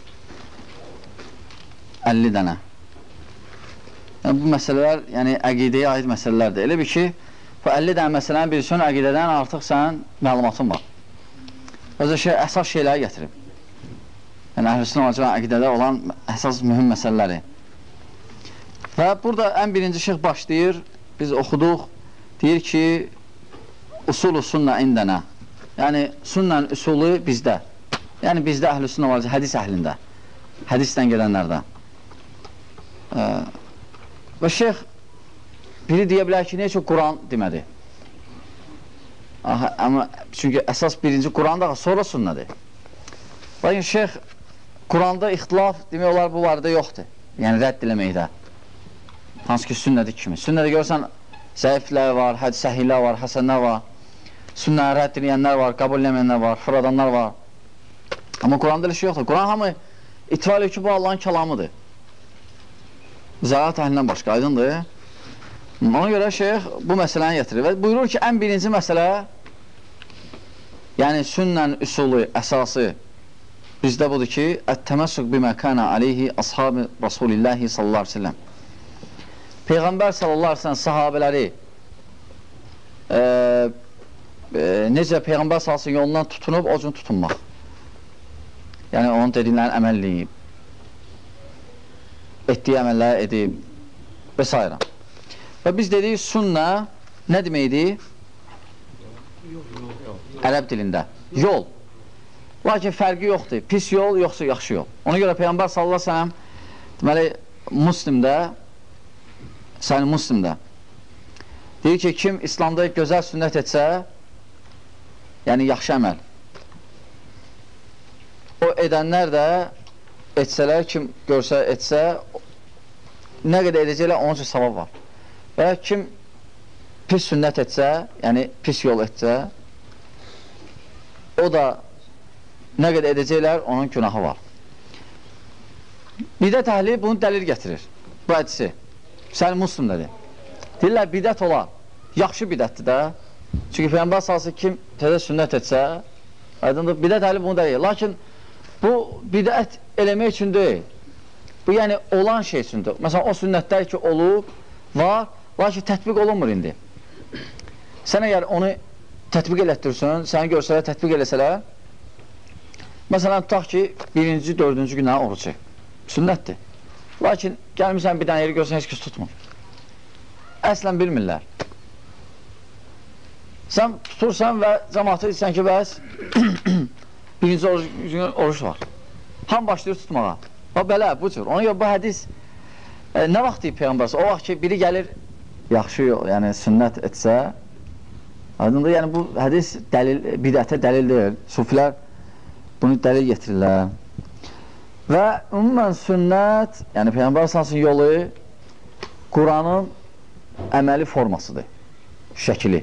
50 dənə. Yəni, bu məsələlər, yəni əqidəyə aid məsələlərdir. Elə bir ki, bu 50 dənə məsələnin birisinin əqidədən artıq sənin məlumatın var. Özə şey, əsas şeyləri gətirib. Yəni, Əhl-i əqidədə olan əsas mühüm məsələləri. Və burada ən birinci şeyx başlayır, biz oxuduq, deyir ki, usul-u sünnə indənə. Yəni, sünnənin üsulu bizdə. Yəni, bizdə əhl-i sünnə var, hədis əhlində. Hədisdən gedənlərdə. Və şeyx biri deyə bilər ki, necə Quran demədi. Amma çünki əsas birinci Qurandır, sonra sünnədir. Lakin şeyx Quranda ixtilaf demək olar bu barədə yoxdur. Yəni rədd eləməkdə. Hansı ki sünnədir kimi. Sünnədə görürsən zəiflər var, səhihlər var, həsənlər var. Sünnəni rədd eləyənlər var, qəbul eləməyənlər var, fıradanlar var. Amma Quranda elə şey yoxdur. Quran hamı itibar edir ki, bu Allahın kəlamıdır. Zəlat əhlindən başqa, aydındır. Ona görə şeyx bu məsələni getirir və buyurur ki, ən birinci məsələ, yəni sünnənin üsulu, əsası bizdə budur ki, ət-təməssük bimə kənə aleyhi ashab-ı Rasulillahi sallallahu aleyhi ve sellem. Peyğəmbər sallallahu aleyhi ve sellem sahabələri necə Peyğəmbər sallallahu yolundan tutunub, o cür tutunmaq. Yəni, onun dediklərini əməl edib, etdiyi əməlləri edib və s. Və biz dedik, sünnə nə deməkdir? Ərəb dilində. Yol. Lakin fərqi yoxdur. Pis yol, yoxsa yaxşı yol. Ona görə Peyğəmbər sallallahu aleyhi ve sellem deməli, Müslimdə deyir ki, kim İslamda gözəl sünnət etsə, yəni yaxşı əməl, o edənlər də etsələr, kim görsə, etsə, nə qədər edəcəklər, onun üçün savab var. Və kim pis sünnət etsə, yəni pis yol etsə, o da nə qədər edəcəklər, onun günahı var. Bidət əhli bunu dəlil gətirir. Bu hədisi. Səhih Müslimdədir. Deyirlər, bidət olar. Yaxşı bidətdir də. Çünki Peyğəmbər sallallahu əleyhi və səlləm kim təzə sünnət etsə, aydındır, bidət əhli bunu dəlil. Lakin bu bidət eləmək üçün deyil. Bu yəni olan şey üçündür. Məsələn, o sünnətlər ki, olub, var, lakin tətbiq olunmur indi. Sən əgər onu tətbiq elətdirsən, səni görsələr, tətbiq eləsələr, məsələn, tutaq ki, 1-ci, 4-cü günə oruç çək. Sünnətdir. Lakin gəlmirsən bir dənə yeri görsən, heç kəs tutmur. Əslən bilmirlər. Sən tutursan və cəmaata deyirsən ki, bəs 1-ci oruç var. Ham başlayır tutmağa. O belə, bu cür. Ona görə bu hədis nə vaxt deyib Peyğəmbər? O vaxt ki, biri gəlir, yaxşı yol, yəni sünnət etsə, aydındır, yəni bu hədis bidətə dəlil deyil. Sufilər bunu dəlil getirirlər. Və ümumən sünnət, yəni Peyğəmbər sallallahu yolu Quranın əməli formasıdır, şəkili.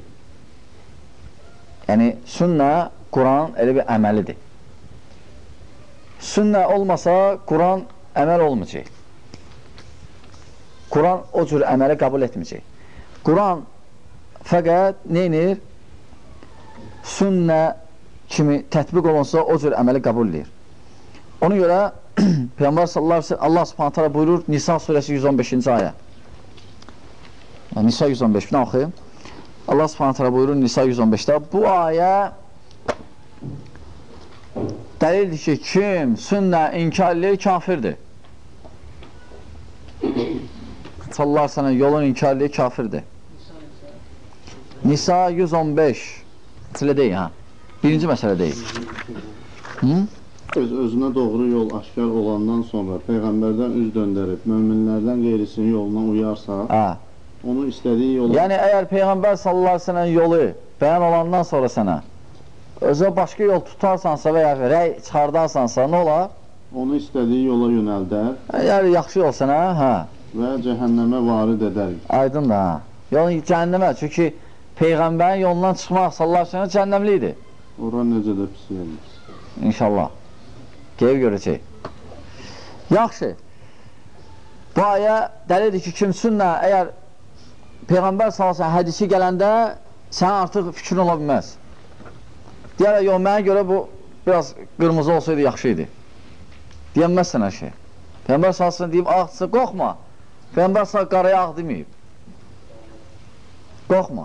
Yəni sünnə Quranın elə bir əməlidir. Sünnə olmasa Quran əməl olmayacaq. Quran o cür əməli qəbul etməyəcək. Quran fəqət neynir? Sünnə kimi tətbiq olunsa o cür əməli qəbul edir. Ona görə Peyğəmbər sallallahu əleyhi və səlləm Allah Subhanahu taala buyurur Nisa surəsi 115-ci ayə. Nisa 115-ni oxuyun. Allah Subhanahu taala buyurur Nisa 115-də bu ayə dəlildir ki, kim sünnə inkar edir, kafirdir. Sallallahu əleyhi və səlləm yolun inkar edir, kafirdir. Nisa 115 məsələ deyil, ha? Birinci məsələ deyil. Özünə doğru yol aşkar olandan sonra Peyğəmbərdən üz döndərib, möminlərdən qeyrisinin yoluna uyarsa, onu istədiyi yola... Yəni, əgər Peyğəmbər sallallahu əleyhi və səlləm yolu bəyan olandan sonra sənə özə başqa yol tutarsansa və ya rəy çıxardarsansa, nə olar? Onu istədiyi yola yönəldər. Yəni, yaxşı yol sənə, hə. Və cəhənnəmə varid edər. Aydındır, hə. Yəni, cəhənnəmə, çünki Peyğəmbərin yolundan çıxmaq sallallahu əleyhi və səlləm cəhənnəmli idi. Ora necə də pis yerdir. İnşallah. Qeyb görəcək. Yaxşı. Bu ayə dəlildir ki, kim sünnə, əgər Peyğəmbər sallallahu hədisi gələndə sənin artıq fikrin ola bilməz. Deyərək, yox, mənə görə bu biraz qırmızı olsaydı yaxşı idi. Deyənməz sənə şey. Peyğəmbər sallallahu deyib, ağdırsa, qorxma. Peyğəmbər sallallahu qaraya ağ deməyib. Qorxma.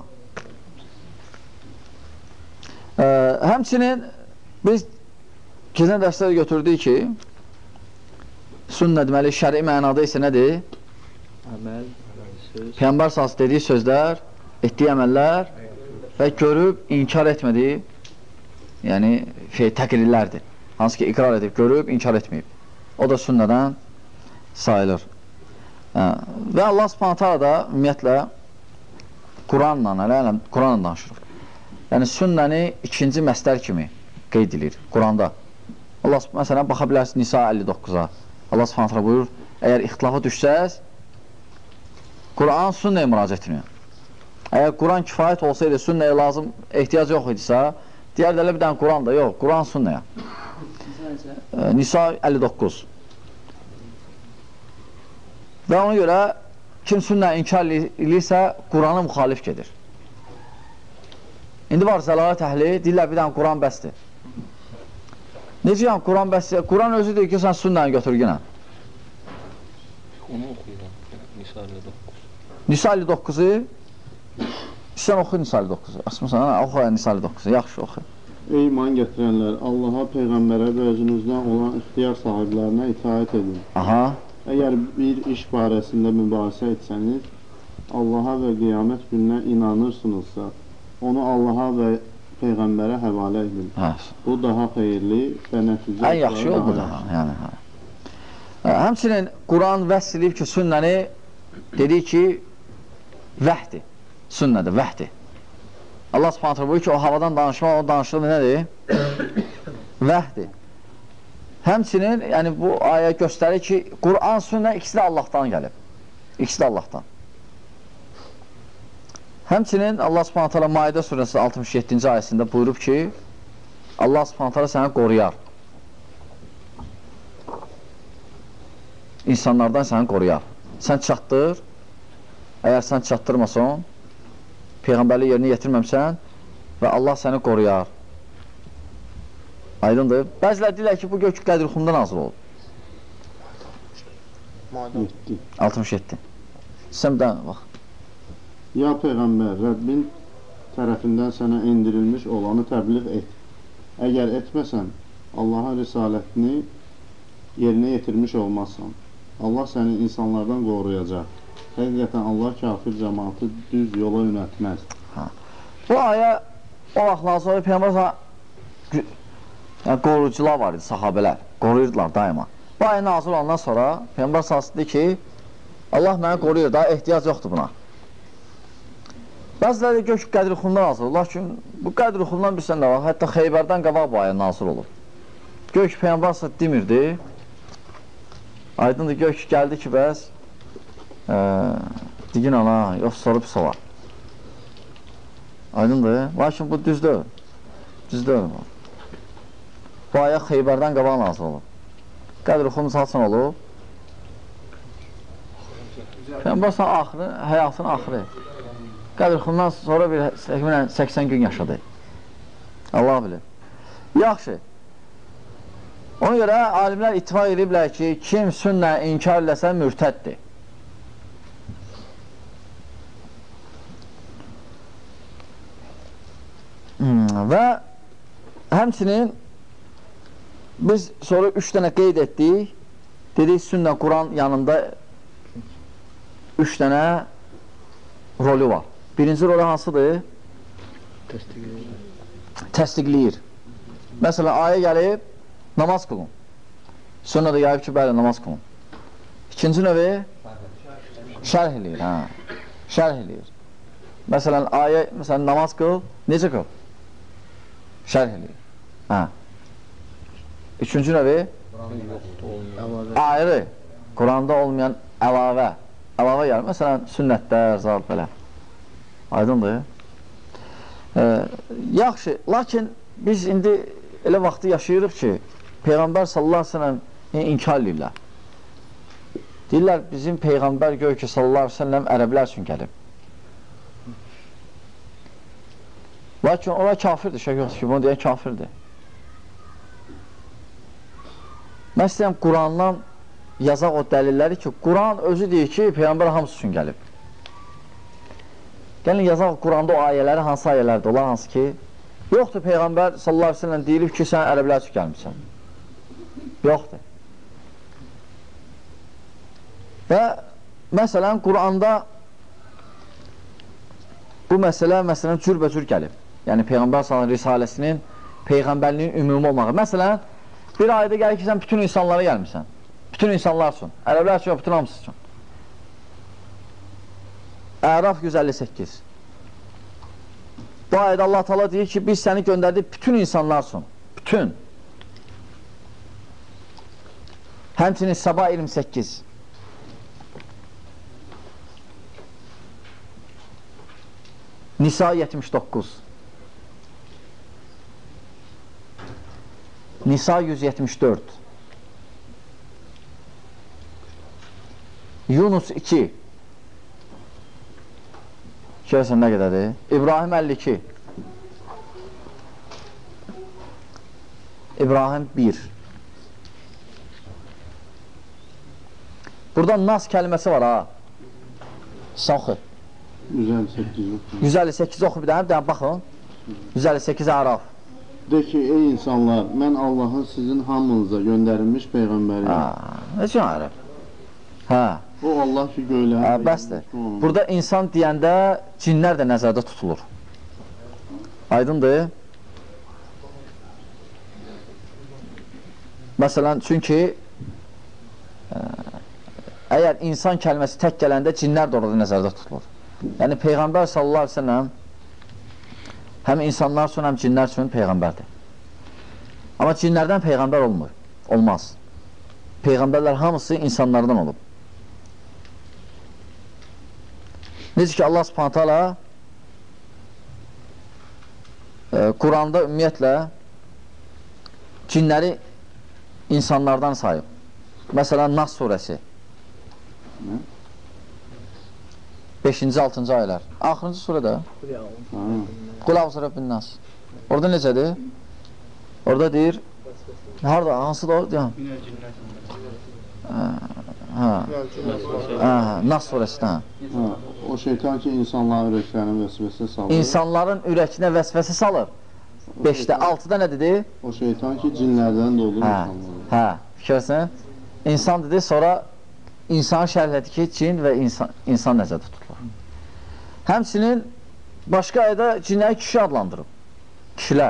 Həmçinin biz keçən dərsləri götürdük ki, sünnə deməli, şəri mənada isə nədir? Əməl, söz. Peyğəmbər sallallahu dediyi sözlər, etdiyi əməllər və görüb, inkar etmədiyi, yəni təqrirlərdir. Hansı ki, iqrar edib, görüb, inkar etməyib. O da sünnədən sayılır. Və Allah Subhanahu taala da ümumiyyətlə Quranla danışır. Yəni sünnəni ikinci məsdər kimi qeyd edilir Quranda. Allah məsələn baxa bilərsiniz Nisa 59-a. Allah Subhanahu taala buyurur: "Əgər ixtilafa düşsəz, Quran sünnəyə müraciət edin." Əgər Quran kifayət olsaydı, sünnəyə lazım ehtiyac yox idisə, deyərlər bir dənə Quran da yox, Quran sünnəyə. Nisa 59. Və ona görə kim sünnə inkar edirsə, Qurana müxalif gedir. İndi var zəlalət əhli, deyirlər bir dənə Quran bəsdir. Necə yəni Quran bəsdir? Quran özü deyir ki, sən sünnəni götür yenə. Onu oxuyuram, Nisa 59. Nisa 59-u, sən oxu Nisa 59-u. Asmısan, oxu Nisa 59-u, yaxşı oxu. Ey iman gətirənlər, Allaha, Peyğəmbərə və özünüzdən olan ixtiyar sahiblərinə itaət edin. Aha. Əgər bir iş barəsində mübahisə etsəniz, Allaha və qiyamət gününə inanırsınızsa, onu Allaha və Peyğəmbərə həvalə edin. Bu daha xeyirli və nəticə ən yaxşı yol bu da. Yəni, həmçinin Quran vəsf edib ki, sünnəni dedik ki, vəhdir. Sünnədir, vəhdir. Allah Subhanahu taala buyurur ki, o havadan danışmaq, o danışığı nədir? Vəhdir. Həmçinin, yəni bu ayə göstərir ki, Quran, sünnə ikisi də Allahdan gəlib. İkisi də Allahdan. Həmçinin Allah Subhanahu taala Maidə surəsi 67-ci ayəsində buyurub ki, Allah Subhanahu taala səni qoruyar. insanlardan səni qoruyar. Sən çatdır, əgər sən çatdırmasan, Peyğəmbərliyi yerinə yetirməmsən və Allah səni qoruyar. Aydındır. Bəzilər deyirlər ki, bu gök Qədirxumdan nazil olub. 67. Sən bir dənə bax. Ya Peyğəmbər, Rəbbin tərəfindən sənə indirilmiş olanı təbliğ et. Əgər etməsən, Allahın risalətini yerinə yetirmiş olmazsan. Allah səni insanlardan qoruyacaq. Həqiqətən Allah kafir cəmaatı düz yola yönəltməz. Bu ayə o vaxtdan sonra Peyğəmbər qoruyucular var idi, sahabələr. Qoruyurdular daima. Bu ayə nazil olandan sonra Peyğəmbər sallallahu əleyhi və səlləm ki, Allah məni qoruyur, daha ehtiyac yoxdur buna. Bəziləri gök Qədirxumdan nazil olur. Lakin bu Qədirxumdan bir sən də var. Hətta Xeybərdən qabaq bu ayə nazil olur. Gök Peyğəmbər sallallahu demirdi. Aydındır, gök gəldi ki, bəs digin ana, yox soru pis olar. Aydındır. Lakin bu düzdür. Düzdür. Bu ayə Xeybərdən qabaq nazil olur. Qədirxum salsın olub. Peyğəmbər sallallahu həyatının axırı. Qədirxumdan sonra bir 80 gün yaşadı. Allah bilir. Yaxşı. Ona görə alimlər ittifaq ediblər ki, kim sünnə inkar eləsə mürtəddir. Və həmçinin biz sonra 3 dənə qeyd etdik. Dedik, sünnə Quran yanında 3 dənə rolü var. Birinci rolü hansıdır? Təsdiqləyir. Məsələn, ayə gəlib, namaz qılın. Sünnədə gəlib ki, bəli, namaz qılın. İkinci növü şərh eləyir. Şərh eləyir. Məsələn, ayə, namaz qıl, necə qıl? Şərh eləyir. Üçüncü növü ayrı, Quranda olmayan əlavə. Əlavə gəlir, məsələn, sünnətlər, zat, belə. Aydındır. Yaxşı, lakin biz indi elə vaxtı yaşayırıq ki, Peyğəmbər sallallahu aleyhi ve sellem inkar edirlər. Deyirlər, bizim Peyğəmbər gör ki, sallallahu aleyhi ve sellem ərəblər üçün gəlib. Lakin ona kafirdir, şək yoxdur ki, bunu deyən kafirdir. Mən istəyəm, Qurandan yazaq o dəlilləri ki, Quran özü deyir ki, Peyğəmbər hamısı üçün gəlib. Gəlin, yazaq Quranda o ayələri, hansı ayələrdir, onlar hansı ki, yoxdur, Peyğəmbər sallallahu aleyhi ve sellem deyilib ki, sən ərəblər üçün gəlmişsən. Yoxdur. Və məsələn, Quranda bu məsələ, məsələn, cürbəcür gəlib. Yəni, Peyğəmbər sallallahu risaləsinin, Peyğəmbərliyin ümumi olmağı. Məsələn, bir ayədə gəlir ki, sən bütün insanlara gəlmişsən. Bütün insanlar üçün. Ərəblər üçün, bütün hamısı üçün. Əraf 158. Bu ayədə Allah Teala deyir ki, biz səni göndərdik bütün insanlar üçün. Bütün. Həmçinin Səba 28. Nisa 79. Nisa 174. Yunus 2. Görürsən nə qədərdir? İbrahim 52. İbrahim 1. Burada nas kəlməsi var ha. Saxı. 158 oxu bir dənə baxın. 158 Əraf. De ki, ey insanlar, mən Allahın sizin hamınıza göndərilmiş Peyğəmbəriyim. Necə Əraf? Hə. O Allah ki, göylər. Bəsdir. Burada insan deyəndə cinlər də nəzərdə tutulur. Aydındır. Məsələn, çünki əgər insan kəlməsi tək gələndə cinlər də orada nəzərdə tutulur. Yəni, Peyğəmbər sallallahu aleyhi ve sellem həm insanlar üçün, həm cinlər üçün Peyğəmbərdir. Amma cinlərdən Peyğəmbər olmur. Olmaz. Peyğəmbərlər hamısı insanlardan olub. Necə ki, Allah subhanət hala Quranda ümumiyyətlə cinləri insanlardan sayıb. Məsələn, Nas surəsi 5-ci, 6-cı ayələr. Axırıncı surədə. Qul əvzu Rəbbin nas. Orada necədir? Orada deyir, harada, hansı da orada? Nas surəsində. O şeytan ki, insanların ürəklərinə vəsvəsə salır. İnsanların ürəkinə vəsvəsə salır. 5-də, 6-da nə dedi? O şeytan ki, cinlərdən də olur insanlar. Fikirsən? İnsan dedi, sonra insan şərhlədi ki, cin və insan nəzərdə tutulur. Həmçinin başqa ayda cinləri kişi adlandırıb. Kişilər.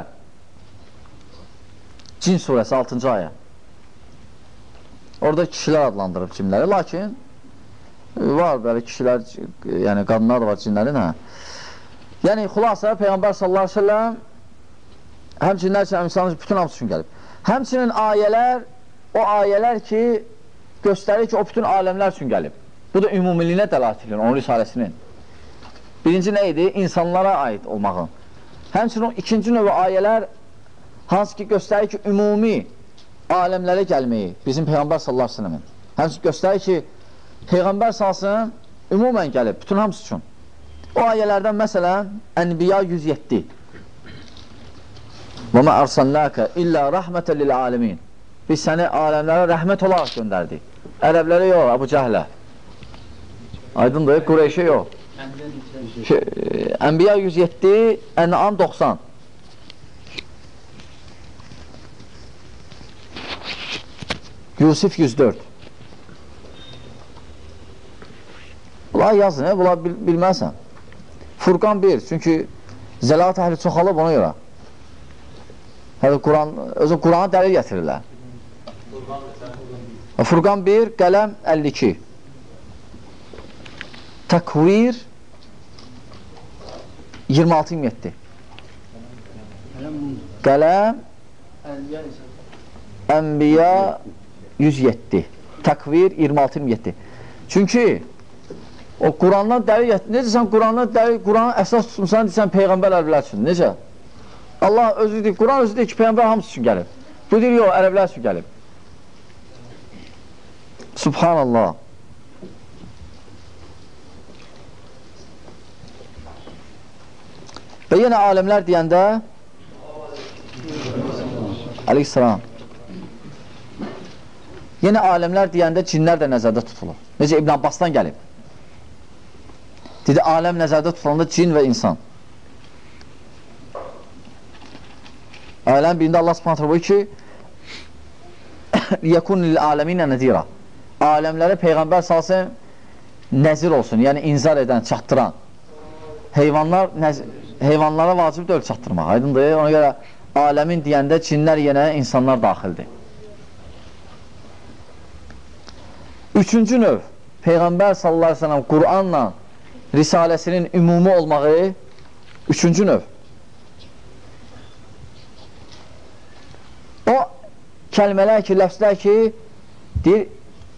Cin surəsi 6-cı ayə. Orada kişilər adlandırıb cinləri, lakin var belə kişilər, yəni qadınlar da var cinlərin, Yəni, xülasə, Peyğəmbər sallallahu aleyhi ve sellem həm cinlər üçün, həm insanlar üçün, bütün hamısı üçün gəlib. Həmçinin ayələr, o ayələr ki, göstərir ki, o bütün aləmlər üçün gəlib. Bu da ümumiliyinə dəlalət edilir, onun risaləsinin. Birinci nə idi? İnsanlara aid olmağın. Həmçinin o ikinci növü ayələr hansı ki göstərir ki, ümumi aləmlərə gəlməyi, bizim Peyğəmbər sallallahu aleyhi ve sellemin. Həmçinin göstərir ki, Peyğəmbər salsın ümumən gəlib, bütün hamısı üçün. O ayələrdən məsələn, Ənbiya 107. Və mə ərsənnəkə illə rəhmətə lil-aləmin. Biz səni aləmlərə rəhmət olaraq göndərdik. Ərəblərə yox, Əbu Cəhlə. Aydındır, Qureyşə yox. Ənbiya 107, Ən'am 90. Yusif 104. Bunlar yazın, bunlar bilməzsən. Furqan 1, çünki zəlat əhli çoxalıb ona görə. Özü Quran'a dəlil gətirirlər. Furqan 1, Qələm 52. Təkvir 26-27. Qələm Ənbiya 107. Təkvir 26-27. Çünki o Qurandan dəlil gətirir. Necə sən Qurandan dəlil, Quranı əsas tutmuşsan, deyirsən Peyğəmbər ərəblər üçün. Necə? Allah özü deyir, Quran özü deyir ki, Peyğəmbər hamısı üçün gəlib. Bu deyir, yox, ərəblər üçün gəlib. Subhanallah. Və yenə aləmlər deyəndə Əleyhisselam. Yenə aləmlər deyəndə cinlər də nəzərdə tutulur. Necə İbn Abbasdan gəlib. Dedi, aləm nəzərdə tutulanda cin və insan. Aləm birində Allah subhanətlə buyur ki, yəkun lil-aləminə nəzira. Aləmlərə Peyğəmbər salsın, nəzir olsun, yəni inzar edən, çatdıran. Heyvanlara vacib deyil çatdırmaq, aydındır. Ona görə aləmin deyəndə cinlər yenə insanlar daxildir. Üçüncü növ, Peyğəmbər sallallahu aleyhi ve sellem Qur'anla risaləsinin ümumi olmağı, üçüncü növ. O kəlmələr ki, ləfslər ki, deyir,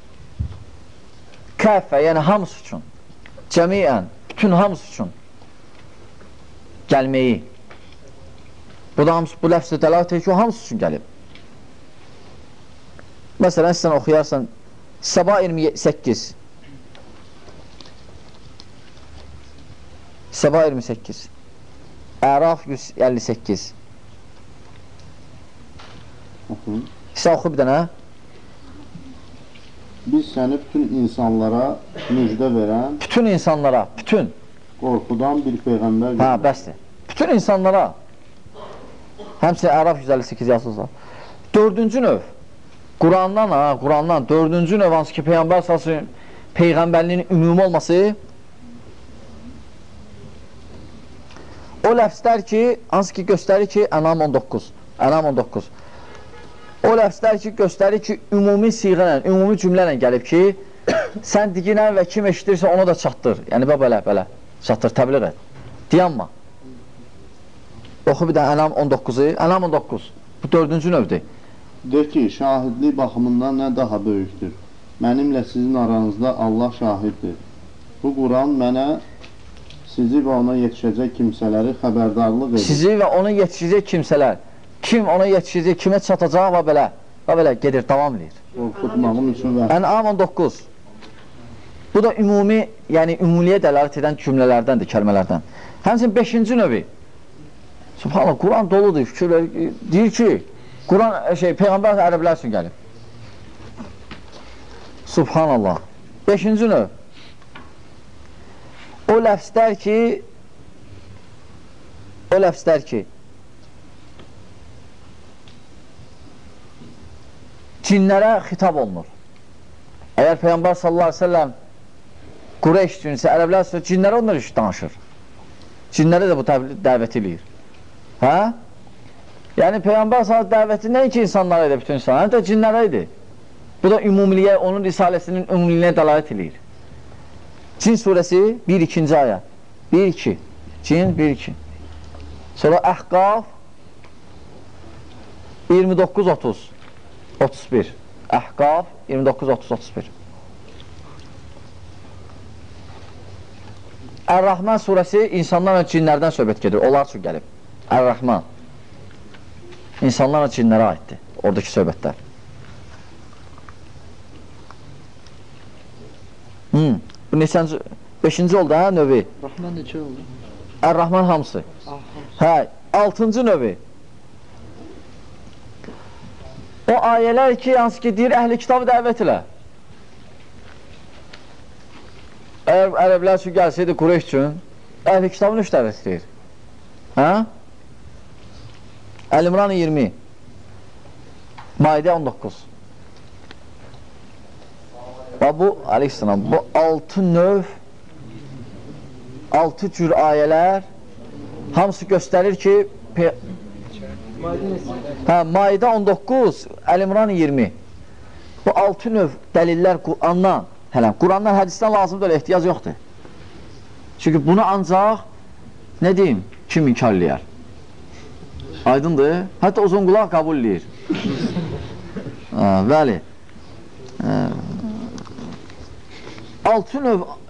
kəffə, yəni hamısı üçün, cəmiyyən, bütün hamısı üçün gəlməyi. Bu da hamısı, bu ləfsdə dəlalət edir ki, o hamısı üçün gəlib. Məsələn, sən oxuyarsan, Səba 28. Səba 28. Əraf 158. Sən oxu bir dənə. Biz səni bütün insanlara müjdə verən, bütün insanlara, bütün qorxudan bir Peyğəmbər göndərdik. Bəsdir. Bütün insanlara. Həmçinin Əraf 158 yazılır. Dördüncü növ. Qurandan, dördüncü növ hansı ki, Peyğəmbər salsın, Peyğəmbərliyin ümumi olması, o ləfslər ki, hansı ki, göstərir ki, Ənam 19. O ləfslər ki, göstərir ki, ümumi siğənlə, ümumi cümlənlə gəlib ki, sən diginən və kim eşidirsə ona da çatdır. Yəni, belə, çatdır, təbliğ et. Diyanma. Oxu bir də Ənam 19-u. Ənam 19. Bu dördüncü növdür. De ki, şahidlik baxımından nə daha böyükdür? Mənimlə sizin aranızda Allah şahiddir. Bu Quran mənə sizi və ona yetişəcək kimsələri xəbərdarlıq edir. Sizi və ona yetişəcək kimsələr. Kim ona yetişəcək, kimə çatacaq və belə gedir, davam edir. Qorxutmağım üçün və... Ənam 19. Bu da ümumi, yəni ümumiyyət dəlalət edən cümlələrdəndir, kəlmələrdən. Həmçinin 5-ci növü. Subhanallah, Quran doludur, fikirlər deyir ki, Quran Peyğəmbər ərəblər üçün gəlib. Subhanallah. 5-ci növ. O ləfslər ki, cinlərə xitab olunur. Əgər Peyğəmbər sallallahu aleyhi ve sellem Qureyş cinsə, ərəblər üçün cinlərə onlar iş danışır. Cinlərə də bu dəvət edir. Hə? Yəni Peyğəmbər sallallahu dəvəti nəinki insanlara idi, bütün insanlara, həm də cinlərə idi. Bu da ümumiliyə, onun risaləsinin ümumiliyinə dəlalət edir. Cin surəsi 1-2-ci ayə. 1-2. Cin 1-2. Sonra Əhqaf 29-30. 31. Əhqaf 29-30-31. Ər-Rahman surəsi insanlarla cinlərdən söhbət gedir. Onlar üçün gəlib. Ər-Rahman. İnsanlarla cinlərə aiddir. Oradakı söhbətlər. Bu neçənci? 5-ci oldu, hə, növü? Rahman neçə oldu? Ər-Rahman hamısı. Hə, 6-cı növü. O ayələr ki, hansı ki, deyir, əhl-i kitabı dəvət elə. Əgər ərəblər üçün gəlsəydi Qureyş üçün, əhl-i kitabını üç dəvət edir. Hə? Əl-İmran 20. Maidə 19. Və bu, aleyhissalam, bu 6 növ, 6 cür ayələr hamısı göstərir ki, Maidə 19, Əl-İmran 20. Bu 6 növ dəlillər Qurandan, Qurandan, hədisdən lazımdır, ehtiyac yoxdur. Çünki bunu ancaq, nə deyim, kim inkar eləyər? Aydındır. Hətta uzunqulaq qəbul eləyir. Bəli. 6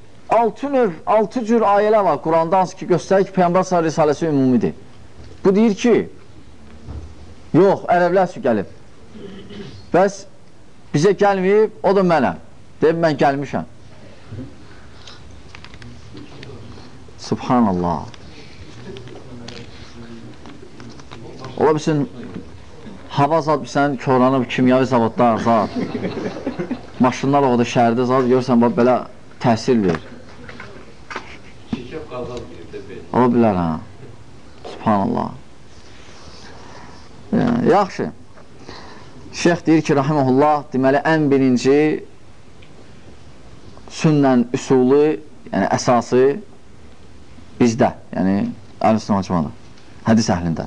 cür ayələr var Quranda, hansı ki, göstərir ki, Peyğəmbər sallallahu risaləsi ümumidir. Bu deyir ki, yox, ərəblər üçün gəlib. Bəs bizə gəlməyib, o da mənəm. Deyib, mən gəlmişəm. Subhanallah. Ola bilsin, hava zat bilsən, körlanıb, kimyavi zavodlar zat. Maşınlar o da şəhərdə zat, görürsən, belə təhsil verir. Ola bilər, hə. Subhanallah. Yaxşı. Şeyx deyir ki, rahiməhullah, deməli, ən birinci sünnən üsulu, yəni əsası bizdə, yəni əl-Üsnə Hacmadır, hədis əhlində.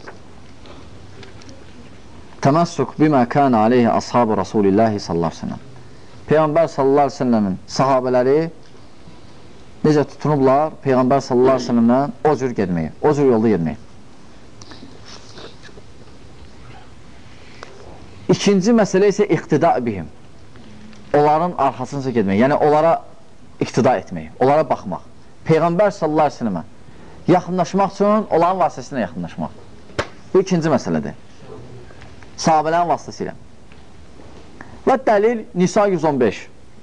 Təməssük bimə kənə aleyhi ashabı Rasulillahi sallallahu aleyhi ve sellem. Peyğəmbər sallallahu aleyhi ve sellemin sahabələri necə tutunublar Peyğəmbər sallallahu aleyhi ve sellemdən o cür gedməyi, o cür yolda gedməyi. İkinci məsələ isə iqtida bihim. Onların arxasınca gedmək, yəni onlara iqtida etmək, onlara baxmaq. Peyğəmbər sallallahu aleyhi ve sellemə yaxınlaşmaq üçün onların vasitəsilə yaxınlaşmaq. Bu ikinci məsələdir. Sahabələrin vasitəsilə. Və dəlil Nisa 115.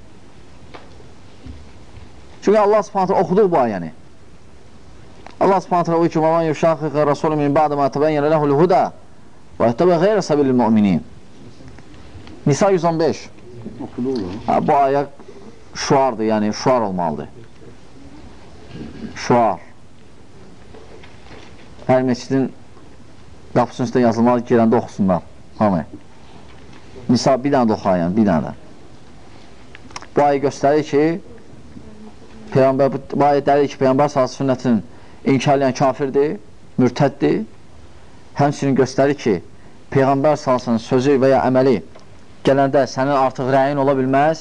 Çünki Allah subhanətlə oxuduq bu ayəni. Allah subhanətlə o ki, وَمَنْ يُشَاقِقَ رَسُولُ مِنْ بَعْدَ مَا تَبَيَّنَ لَهُ الْهُدَى وَيَتَّبِعْ غَيْرَ سَبِيلِ الْمُؤْمِنِينَ. Nisa 115. Bu ayə şuardır, yəni şuar olmalıdır. Şuar. Hər məscidin qapısının üstə yazılmalı, girəndə oxusunlar. Hamı. Nisa bir dənə də oxuyayım, bir dənə də. Bu ayə göstərir ki, bu ayə dəlir ki, Peyğəmbər sallallahu sünnətinin inkar edən kafirdir, mürtəddir. Həmçinin göstərir ki, Peyğəmbər sallallahu sözü və ya əməli gələndə sənin artıq rəyin ola bilməz,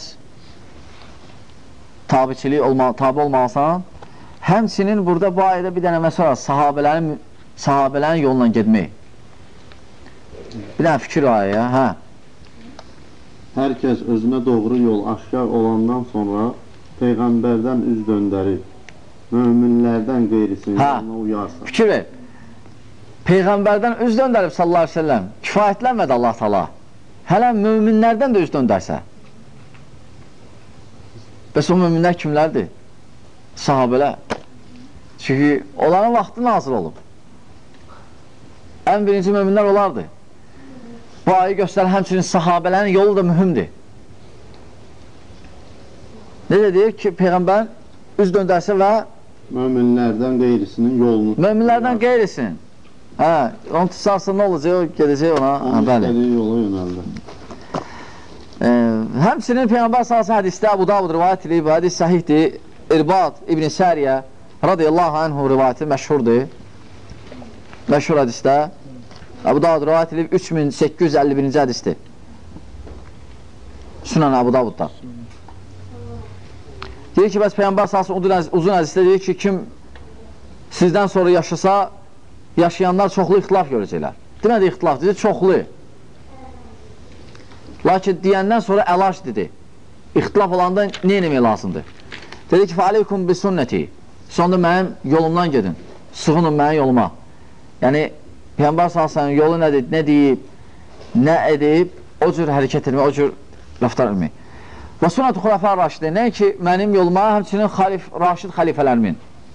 tabi olmalısan. Həmçinin burada bu ayədə bir dənə məsələ sahabələrin yolundan gedmək. Bir dənə fikir ayəyə, hə? Hər kəs özünə doğru yol aşkar olandan sonra Peyğəmbərdən üz döndərib, möminlərdən qeyrisini yoluna uyarsa. Fikir ver. Peyğəmbərdən üz döndərib sallallahu aleyhi ve sellem, kifayətlənmədi Allah-Taala. Hələ möminlərdən də üz döndərsə. Bəs o müminlər kimlərdir? Sahabələr. Çünki onların vaxtı nazil olub. Ən birinci müminlər olardı. Bu ayı göstərən həmçinin sahabələrin yolu da mühümdir. Necə deyir ki, Peyğəmbər üz döndərsə və möminlərdən qeyrisinin yolunu möminlərdən qeyrisinin onu tutarsa nə olacaq? O gedəcək ona. Onun istədiyi yola yönəldi. Həmçinin Peyğəmbər sallallahu hədisdə Əbu Davud rivayət edib, hədis səhihdir. İrbad İbn Səriyə radiyallahu anhu rivayəti məşhurdur. Məşhur hədisdə Əbu Davud rivayət edib 3851-ci hədisdir. Sunan Əbu Davudda. Deyir ki, bəs Peyğəmbər sallallahu uzun hədisdə deyir ki, kim sizdən sonra yaşasa, yaşayanlar çoxlu ixtilaf görəcəklər. Demədi ixtilaf, dedi çoxlu. Lakin deyəndən sonra əlac dedi. İxtilaf olanda nə eləmək lazımdır? Dedi ki, fəaleykum bi sünnəti. Sonda mənim yolumdan gedin. Sığının mənim yoluma. Yəni, Peyğəmbər sallallahu yolu nədir, nə deyib, nə edib, o cür hərəkət etmək, o cür rəftar etmək. Və sünnət-i xulafə raşidə, nə ki, mənim yoluma, həmçinin raşid xəlifələrimin.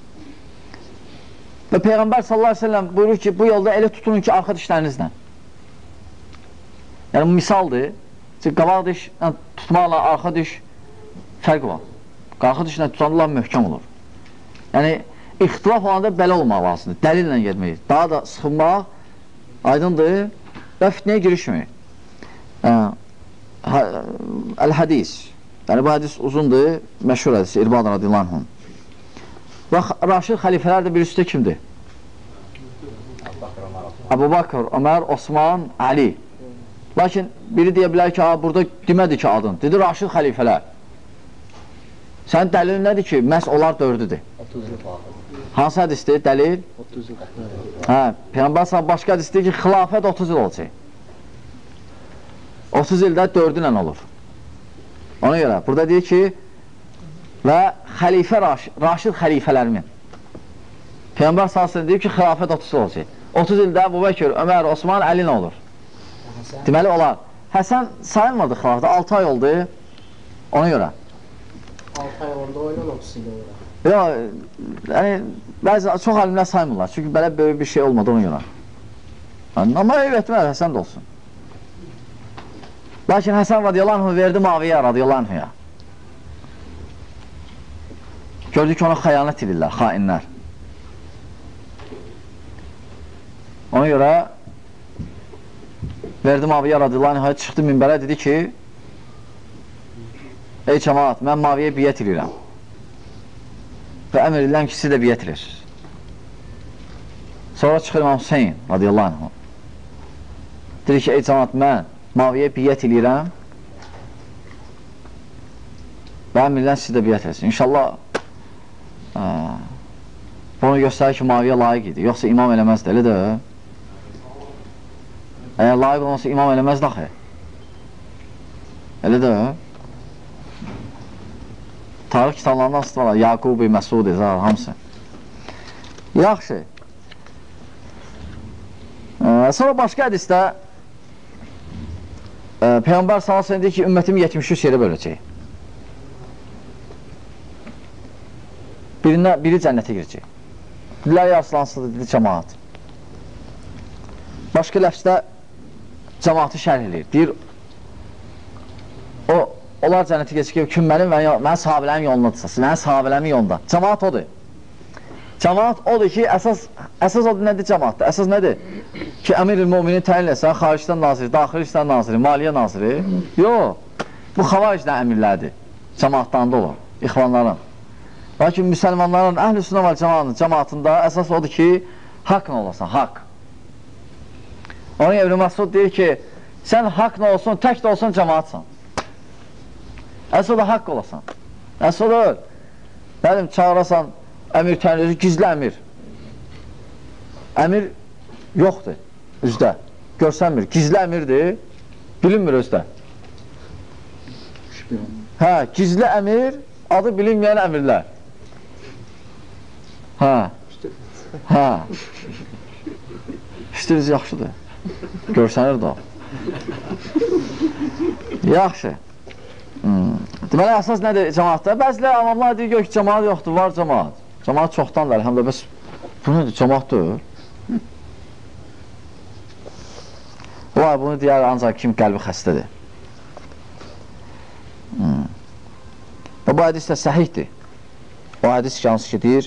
Və Peyğəmbər sallallahu aleyhi ve sellem buyurur ki, bu yolda elə tutunun ki, arxa dişlərinizlə. Yəni, bu misaldır. Çünki qabaq diş tutmaqla arxa diş fərq var. Arxa dişlə tutanlar möhkəm olur. Yəni, ixtilaf olanda belə olmaq lazımdır. Dəlillə getmək. Daha da sıxınmaq aydındır və fitnəyə girişmək. Əl-hədis. Yəni, bu hədis uzundur. Məşhur hədis. İrbad radiyallahu anhum. Və raşid xəlifələr də bir üstə kimdir? Əbu Bakır, Ömər, Osman, Ali. Lakin biri deyə bilər ki, burada demədi ki adın. Dedi, raşid xəlifələr. Sənin dəlilin nədir ki, məhz onlar dördüdür? Hansı hədisdir? Dəlil? Peyğəmbər səhəm başqa hədisdir ki, xilafət 30 il olacaq. 30 ildə 4 ilə olur. Ona görə, burada deyir ki, və xəlifə raşid xəlifələrimin. Peyğəmbər səhəm deyir ki, xilafət 30 il olacaq. 30 ildə Əbu Bəkir, Ömər, Osman, Əli nə olur? Deməli, olar. Həsən sayılmadı xilafətə, 6 ay oldu. Ona görə. 6 ay oldu, oynan 30 il olur. Yox, yəni, bəzi çox alimlər saymırlar. Çünki belə böyük bir şey olmadı ona görə. Amma eyv etmələr, Həsən də olsun. Lakin Həsən radiyallahu anh verdi Muaviyyə radiyallahu anhya. Gördük ki, ona xəyanət edirlər, xainlər. Ona görə verdi Muaviyyə radiyallahu anhya, çıxdı minbərə, dedi ki, ey cəmaat, mən Muaviyyəyə biyyət edirəm. Və əmr ediləm ki, siz də biyyət edir. Sonra çıxır İmam Hüseyin radiyallahu anh. Dedi ki, ey cəmaat, mən Muaviyyəyə biyyət edirəm və əmr ediləm siz də biyyət edirsin. İnşallah bunu göstərir ki, Muaviyyə layiq idi. Yoxsa imam eləməzdir, elə də. Əgər layiq olmasa imam eləməzdir axı. Elə də. Tarix kitablarından asıtmalar, Yaqubi, Məsudi, hamısı. Yaxşı. Sonra başqa hədisdə Peyğəmbər sallallahu deyir ki, ümmətimi 73 yerə böləcək. Biri cənnətə girəcək. Dillər yaslansıdır, dedi cəmaat. Başqa ləfsdə cəmaatı şərh edir. Deyir, onlar cənnətə geçir ki, kim mənim sahabələrin yolundadırsa, mənim sahabələrimin yolunda. Cəmaat odur. Cəmaat odur ki, əsas odur nədir cəmaatdır? Əsas nədir? Ki, əmir-i müminin təyin etsən, xaricdən naziri, daxil işlər naziri, maliyyə naziri. Yox, bu xavaricdən əmirlərdir. Cəmaatdan da olur, ixvanların. Lakin müsəlmanların, əhl-i sünnə və cəmaatında əsas odur ki, haqq olasan, haqq. Onun İbn Məsud deyir ki, sən haqq olsun, tək də olsun cəmaatsan. Əsas da haqq olasan. Əsas da mənim çağırasan, əmir təyin, gizli əmir. Əmir yoxdur üzdə, görsənmir. Gizli əmirdir, bilinmir özdə. Hə, gizli əmir, adı bilinməyən əmirlər. Hə. İstiriz yaxşıdır. Görsənir də o. Yaxşı. Deməli, əsas nədir cəmaatda? Bəzilər avamlar deyir, yox ki, cəmaat yoxdur, var cəmaat. Cəmaat çoxdandır, həm də bəs bu nədir, cəmaatdır. Var, bunu deyər ancaq kim qəlbi xəstədir. Və bu hədis də səhihdir. O hədis ki, hansı ki deyir,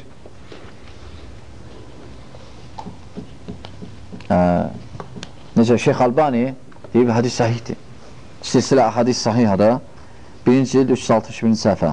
necə Şeyx Albani deyib, hədis səhihdir. Silsilə hədis səhihədə 1-ci il 362-ci səhifə.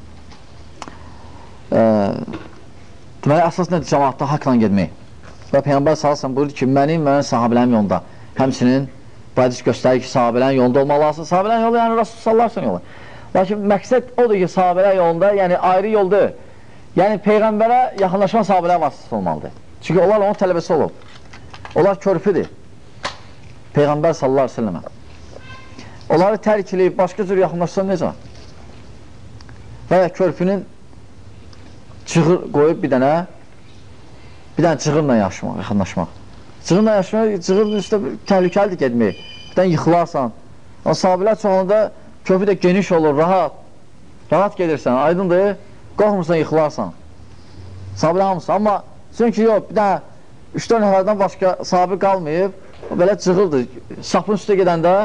Deməli, əsas nədir cəmaatda haqla gedmək? Və Peyğəmbər sallallahu buyurdu ki, mənim sahabələrim yolunda. Həmçinin bu hədis göstərir ki, sahabələrin yolunda olmaq lazım. Sahabələrin yolu, yəni Rasul sallallahu yolu. Lakin məqsəd odur ki, sahabələrin yolunda, yəni ayrı yoldur. Yəni Peyğəmbərə yaxınlaşma sahabələr vasitəsi olmalıdır. Çünki onlar onun tələbəsi olub. Onlar körpüdür. Peyğəmbər sallallahu aleyhi ve sellemə. Onları tərk edib, başqa cür yaxınlaşsan necə? Və ya körpünün cığır qoyub bir dənə cığırla yaxınlaşmaq. Cığırla yaşamaq, cığır üstə təhlükəlidir gedmək. Bir dənə yıxılarsan. O sahabələr çoğunda köprü də geniş olur, rahat gedirsən, aydındır, qorxmursan, yıxılarsan. Sahabələr hamısı. Amma çünki yox, bir dənə 3-4 nəfərdən başqa sahabə qalmayıb, belə cığırdır. Sapın üstə gedəndə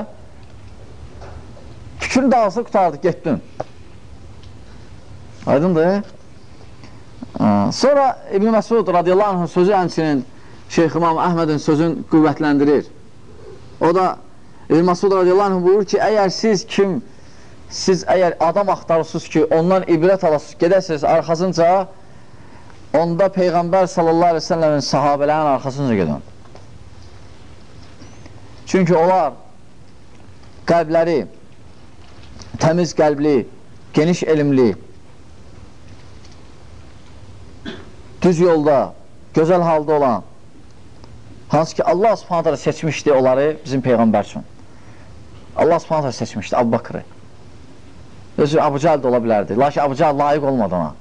fikrini dağılsa qutardı, getdin. Aydındır. Sonra İbn Məsud radiyallahu anh'ın sözü həmçinin Şeyx İmam Əhmədin sözün qüvvətləndirir. O da İbn Məsud radiyallahu anh buyurur ki, siz əgər adam axtarırsınız ki, ondan ibrət alasınız, gedərsiniz arxasınca, onda Peyğəmbər sallallahu aleyhi ve sellemin sahabələrin arxasınca gedin. Çünki onlar qəlbləri təmiz qəlbli, geniş elmli, düz yolda, gözəl halda olan, hansı ki Allah subhanət hələ seçmişdi onları bizim Peyğəmbər üçün. Allah subhanət hələ seçmişdi Əbu Bakrı. Özü Əbu Cəhl də ola bilərdi, lakin Əbu Cəhl layiq olmadı ona.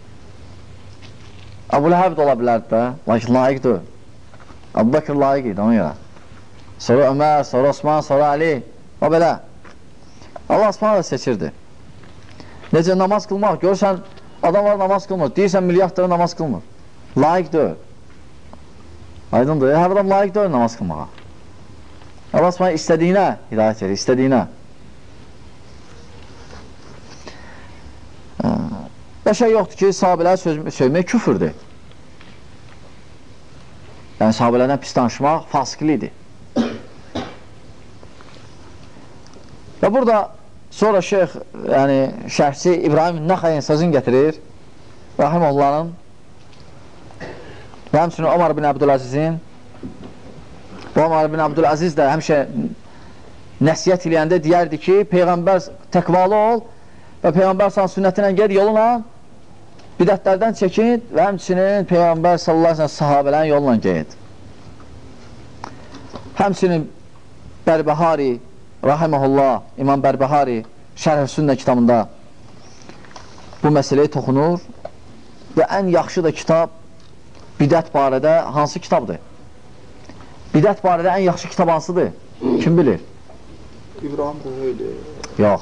Əbu Ləhəb də ola bilərdi də, lakin layiqdir. Əbu Bakr layiq idi ona görə. Sonra Ömər, sonra Osman, sonra Ali, o belə. Allah subhanət hələ seçirdi. Necə namaz qılmaq, görürsən, adam var namaz qılmır, deyirsən milyardları namaz qılmır. Layiq deyil. Aydındır, hər adam layiq deyil namaz qılmağa. Allah subhanət istədiyinə hidayət verir, istədiyinə. Və şey yoxdur ki, sahabələri söymək küfürdür. Yəni, sahabələrdən pis danışmaq fasiqlidir. Və burada sonra şeyx, yəni şərhçi İbrahim Nəxəyin sözün gətirir, Rahimullahın və həmçinin Ömər bin Abdülazizin. Ömər bin Abdülaziz də həmişə nəsiyyət eləyəndə deyərdi ki, Peyğəmbər təqvalı ol və Peyğəmbər sünnətinə ged yoluna, bidətlərdən çəkin və həmçinin Peyğəmbər sallallahu aleyhi ve sellem sahabələrin yoluna ged. Həmçinin Bərbəhari, Rahiməhullah, İmam Bərbəhari Şərh-i Sünnə kitabında bu məsələyə toxunur və ən yaxşı da kitab bidət barədə hansı kitabdır? Bidət barədə ən yaxşı kitab hansıdır? Kim bilir? İbrahim Buheyli. Yox.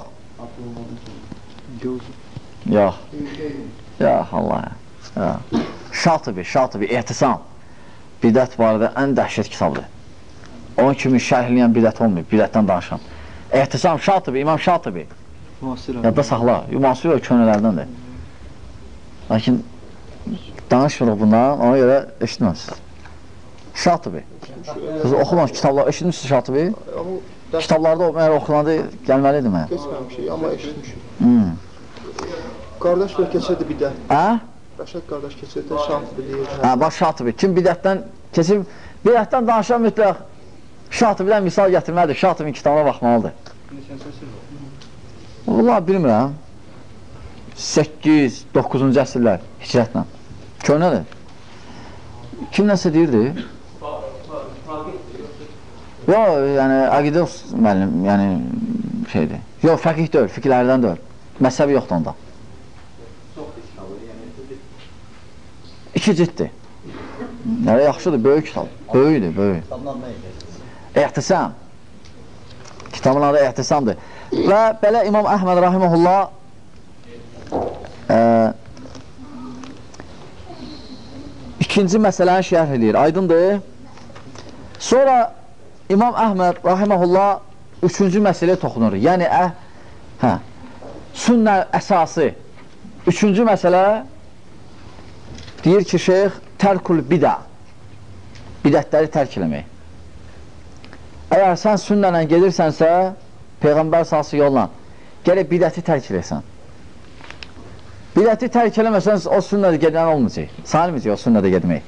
Yox. Yox, Allah. Şatibi, ehtisam. Bidət barədə ən dəhşət kitabdır. Onun kimi şərhləyən bidət olmayıb, bidətdən danışan. Ehtisam, Şatibi, İmam Şatibi. Yadda saxla, müasir könülərdəndir. Lakin danışmırıq bundan, ona görə eşitməmsiniz. Şatibi. Siz oxumamış kitablar, eşitmişsiniz Şatibi? Kitablarda məgər oxulandı, gəlməlidir mənə. Keçməmişik, amma eşitmişik. Qardaş və keçirdi bidət. Rəşad qardaş keçirdi, Şatibi deyir. Bax, Şatibi. Kim bidətdən keçib, bidətdən danışan mütləq Şatibidən misal gətirməlidir, Şatibin kitabına baxmalıdır. Valla bilmirəm. 8-9-cu əsrlər hicrətlə. Köhnədir. Kim nəsə deyirdi? Yox, yəni əqidə müəllim, yəni şeydir. Yox, fəqih deyil, fikirlərdən deyil. Məzhəbi yoxdur onda. 2 ciddir. Yəni, yaxşıdır, böyük kitab. Böyükdür, böyük. Ehtisam. Kitabın adı ehtisamdır. Və belə İmam Əhməd Rahiməhullah ikinci məsələni şərh edir, aydındır. Sonra İmam Əhməd rahiməhullah üçüncü məsələyə toxunur. Yəni, sünnə əsası. Üçüncü məsələ deyir ki, şeyx, tərkul bidə. Bidətləri tərk eləmək. Əgər sən sünnələn gedirsənsə, Peyğəmbər salsı yolla, gələk bidəti tərk eləsən. Bidəti tərk eləməsən, o sünnədə gedən olmayacaq. Sanılmayacaq o sünnədə gedmək.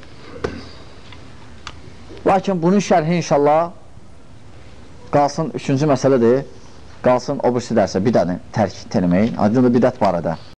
Lakin bunun şərhi inşallah qalsın, üçüncü məsələdir, qalsın o birisi dərsə bidəni tərk eləmək, aydındır bidət barədə.